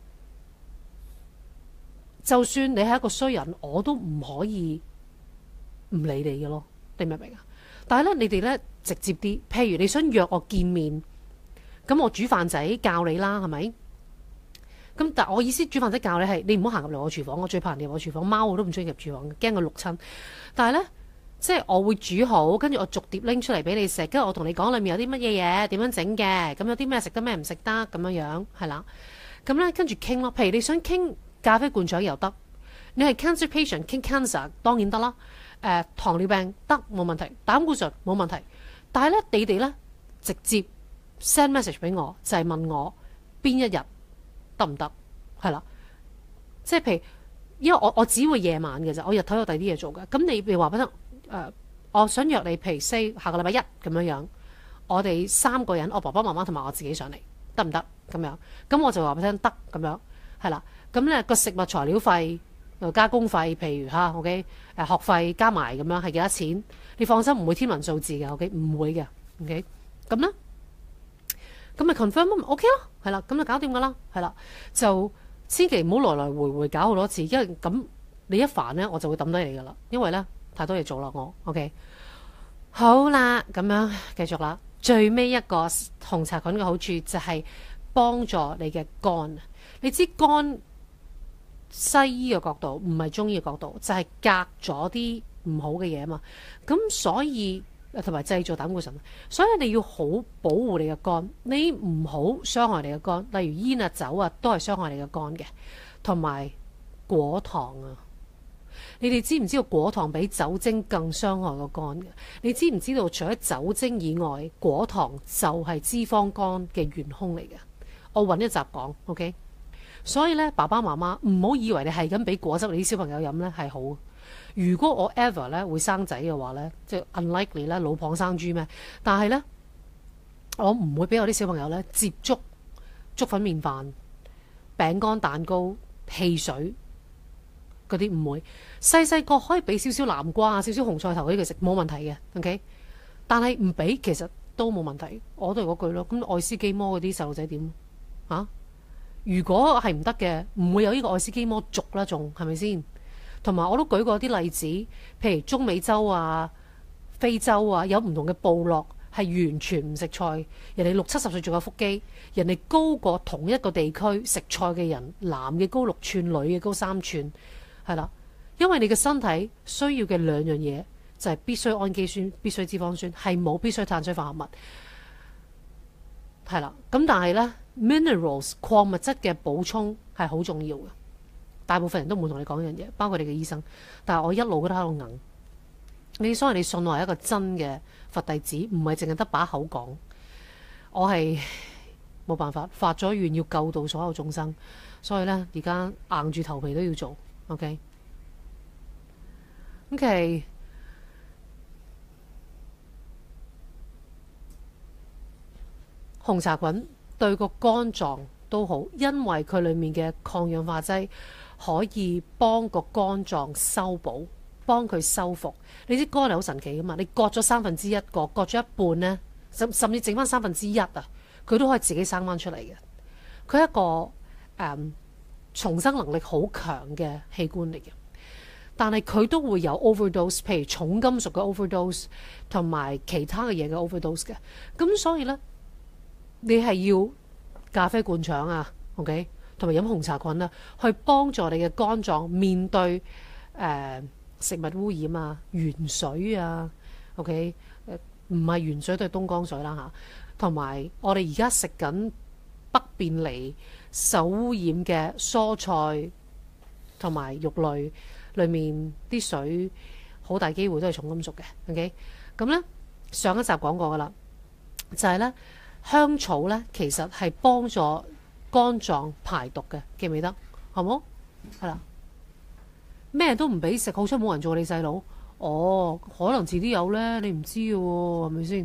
就算你係一個衰人，我都唔可以唔理你嘅咯。你明唔明啊？但係咧，你哋咧直接啲，譬如你想約我見面，咁我煮飯仔教你啦，係咪？咁但係我意思，煮飯仔教你係你唔好行入嚟我廚房，我最怕人哋入我廚房，貓我都唔中意入廚房，驚佢淥親。但係咧，即係我會煮好，跟住我逐碟拎出嚟俾你食，跟住我同你講裡面有啲乜嘢嘢，點樣整嘅，咁有啲咩食得咩唔食得咁樣樣，係啦。咁咧跟住傾咯，譬如你想傾咖啡灌腸又得，你係 cancer patient 傾 cancer 當然得啦。糖尿病得冇問題，膽固醇冇問題，但係咧你哋咧直接 send message 俾我，就係問我邊一日得唔得？係啦，即係譬如因為我只會夜晚嘅啫，我日頭有第二啲嘢做嘅。咁你譬如話俾得我想約你，譬如 say 下個禮拜一咁樣樣，我哋3個人，我爸爸媽媽同埋我自己上嚟，得唔得？咁樣咁我就話俾你聽得咁樣，係啦。咁咧個食物材料費加工費，譬如嚇 OK 學費加埋咁樣係幾多錢？你放心，唔會天文數字嘅 OK， 唔會嘅 OK。咁咧咁咪 confirm OK 咯，係啦，咁就搞掂噶啦，係啦，就千祈唔好來來回回搞好多次，因為咁你一煩咧，我就會抌低你噶啦，因為咧太多嘢做啦我 OK。好啦，咁樣繼續啦。最尾一個紅茶菌嘅好處就係幫助你嘅肝。你知肝西醫嘅角度唔係中醫嘅角度，就係隔咗啲唔好嘅嘢嘛。咁所以同埋製造膽固醇，所以你要好保護你嘅肝，你唔好傷害你嘅肝。例如煙啊、酒啊，都係傷害你嘅肝嘅。同埋果糖啊，你哋知唔知道果糖比酒精更傷害個肝嘅？你知唔知道除咗酒精以外，果糖就係脂肪肝嘅元兇嚟嘅？我揾一集講 OK。所以咧，爸爸媽媽唔好以為你係咁俾果汁你啲小朋友飲咧係好。如果我 ever 咧會生仔嘅話咧，即係 unlikely 咧，老蚌生珠咩？但係咧，我唔會俾我啲小朋友咧接觸粥粉麵飯、餅乾、蛋糕、汽水嗰啲，唔會。細細個可以俾少少南瓜啊、少少紅菜頭嗰啲佢食冇問題嘅 OK。但係唔俾其實都冇問題。我都係嗰句咯。咁愛斯基摩嗰啲細路仔點啊？如果係唔得嘅，唔會有呢個愛斯基摩族啦，仲係咪先？同埋我都舉過啲例子，譬如中美洲啊、非洲啊，有唔同嘅部落係完全唔食菜，人哋60-70歲仲有腹肌，人哋高過同一個地區食菜嘅人，男嘅高6寸，女嘅高3寸，係啦，因為你嘅身體需要嘅兩樣嘢就係必須氨基酸、必須脂肪酸，係冇必須碳水化合物，係啦。咁但係呢 minerals 礦物質嘅補充係好重要嘅，大部分人都唔會同你講呢樣嘢，包括你嘅醫生。但係我一路都喺度硬你，所以你信我係一個真嘅佛弟子，唔係淨係得把口講。我係冇辦法發咗願要救度所有眾生，所以呢，而家硬住頭皮都要做。OK， 紅茶菌對個肝臟都好，因為佢裡面嘅抗氧化劑可以幫個肝臟修補，幫佢修復。你知肝係好神奇噶嘛？你割咗1/3個，割咗一半呢，甚至剩翻1/3啊，佢都可以自己生翻出嚟嘅。佢係一個重生能力好強嘅器官嚟嘅，但係佢都會有 overdose， 譬如重金屬嘅 overdose 同埋其他嘅嘢嘅 overdose 嘅。咁所以呢，你係要咖啡灌腸啊 ，OK， 同埋飲紅茶菌啊，去幫助你嘅肝臟面對食物污染啊、鉛水啊 ，OK， 唔係鉛水都係東江水啦嚇，同埋我哋而家食緊北邊嚟受污染嘅蔬菜同埋肉類裏面啲水，好大機會都係重金屬嘅 ，OK， 咁呢，上一集講過噶啦，就係呢。香草咧，其實係幫助肝臟排毒嘅，記唔記得？好冇？係啦，咩都唔俾食，好彩冇人做你細佬。哦，可能遲啲有呢，你唔知嘅喎，係咪先？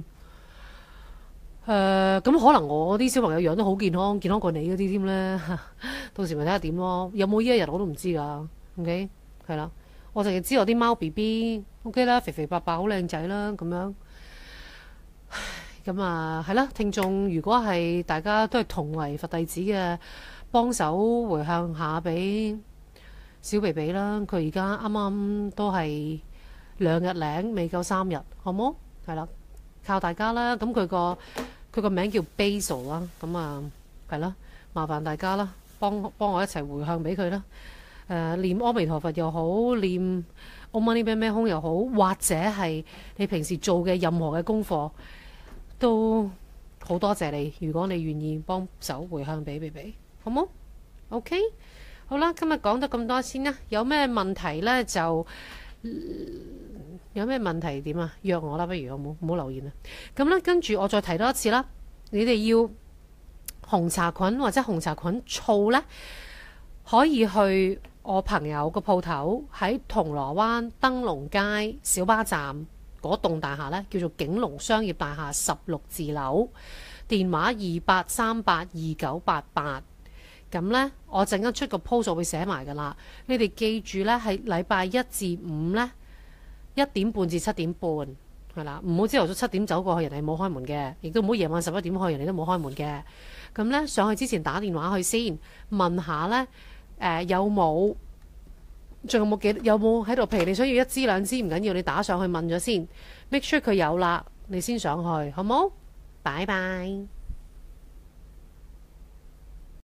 咁可能我啲小朋友養得好健康，健康過你嗰啲添呢。到時咪睇下點咯。有冇呢一日我都唔知㗎。OK，係啦，我淨係知我啲貓 BB OK 啦，肥肥白白好靚仔啦，咁樣。咁啊，係啦，聽眾如果係大家都係同為佛弟子嘅，幫手回向下俾小肥肥啦。佢而家啱啱都係2日零，未夠3日，好冇？係啦，靠大家啦。咁佢個名叫 Basil 啦。咁啊，係啦，麻煩大家啦，幫我一齊回向俾佢啦。念阿彌陀佛又好，念唵嘛呢叭咪吽又好，或者係你平時做嘅任何嘅功課，都好多謝你。如果你願意幫手回向俾比比，好冇 ？OK， 好啦，今日講得咁多先啦。有咩問題呢？有咩問題點啊？約我啦，不如好冇？唔好留言啦。咁呢，跟住我再提多一次啦。你哋要紅茶菌或者紅茶菌醋呢，可以去我朋友個鋪頭喺銅鑼灣燈籠街小巴站嗰棟大廈呢，叫做景隆商業大廈16字樓，電話28382988。咁呢，我陣間出個 post 會寫埋噶啦。你哋記住呢，係禮拜1至5呢，1點半至7點半，係啦，唔好朝頭早7點走過去，人哋冇開門嘅，亦都唔好夜晚11點去，人哋都冇開門嘅。咁呢，上去之前打電話去先問下呢，有冇喺度？譬如你想要1支2支唔緊要，你打上去問咗先，make sure 佢有啦，你先上去，好冇？拜拜。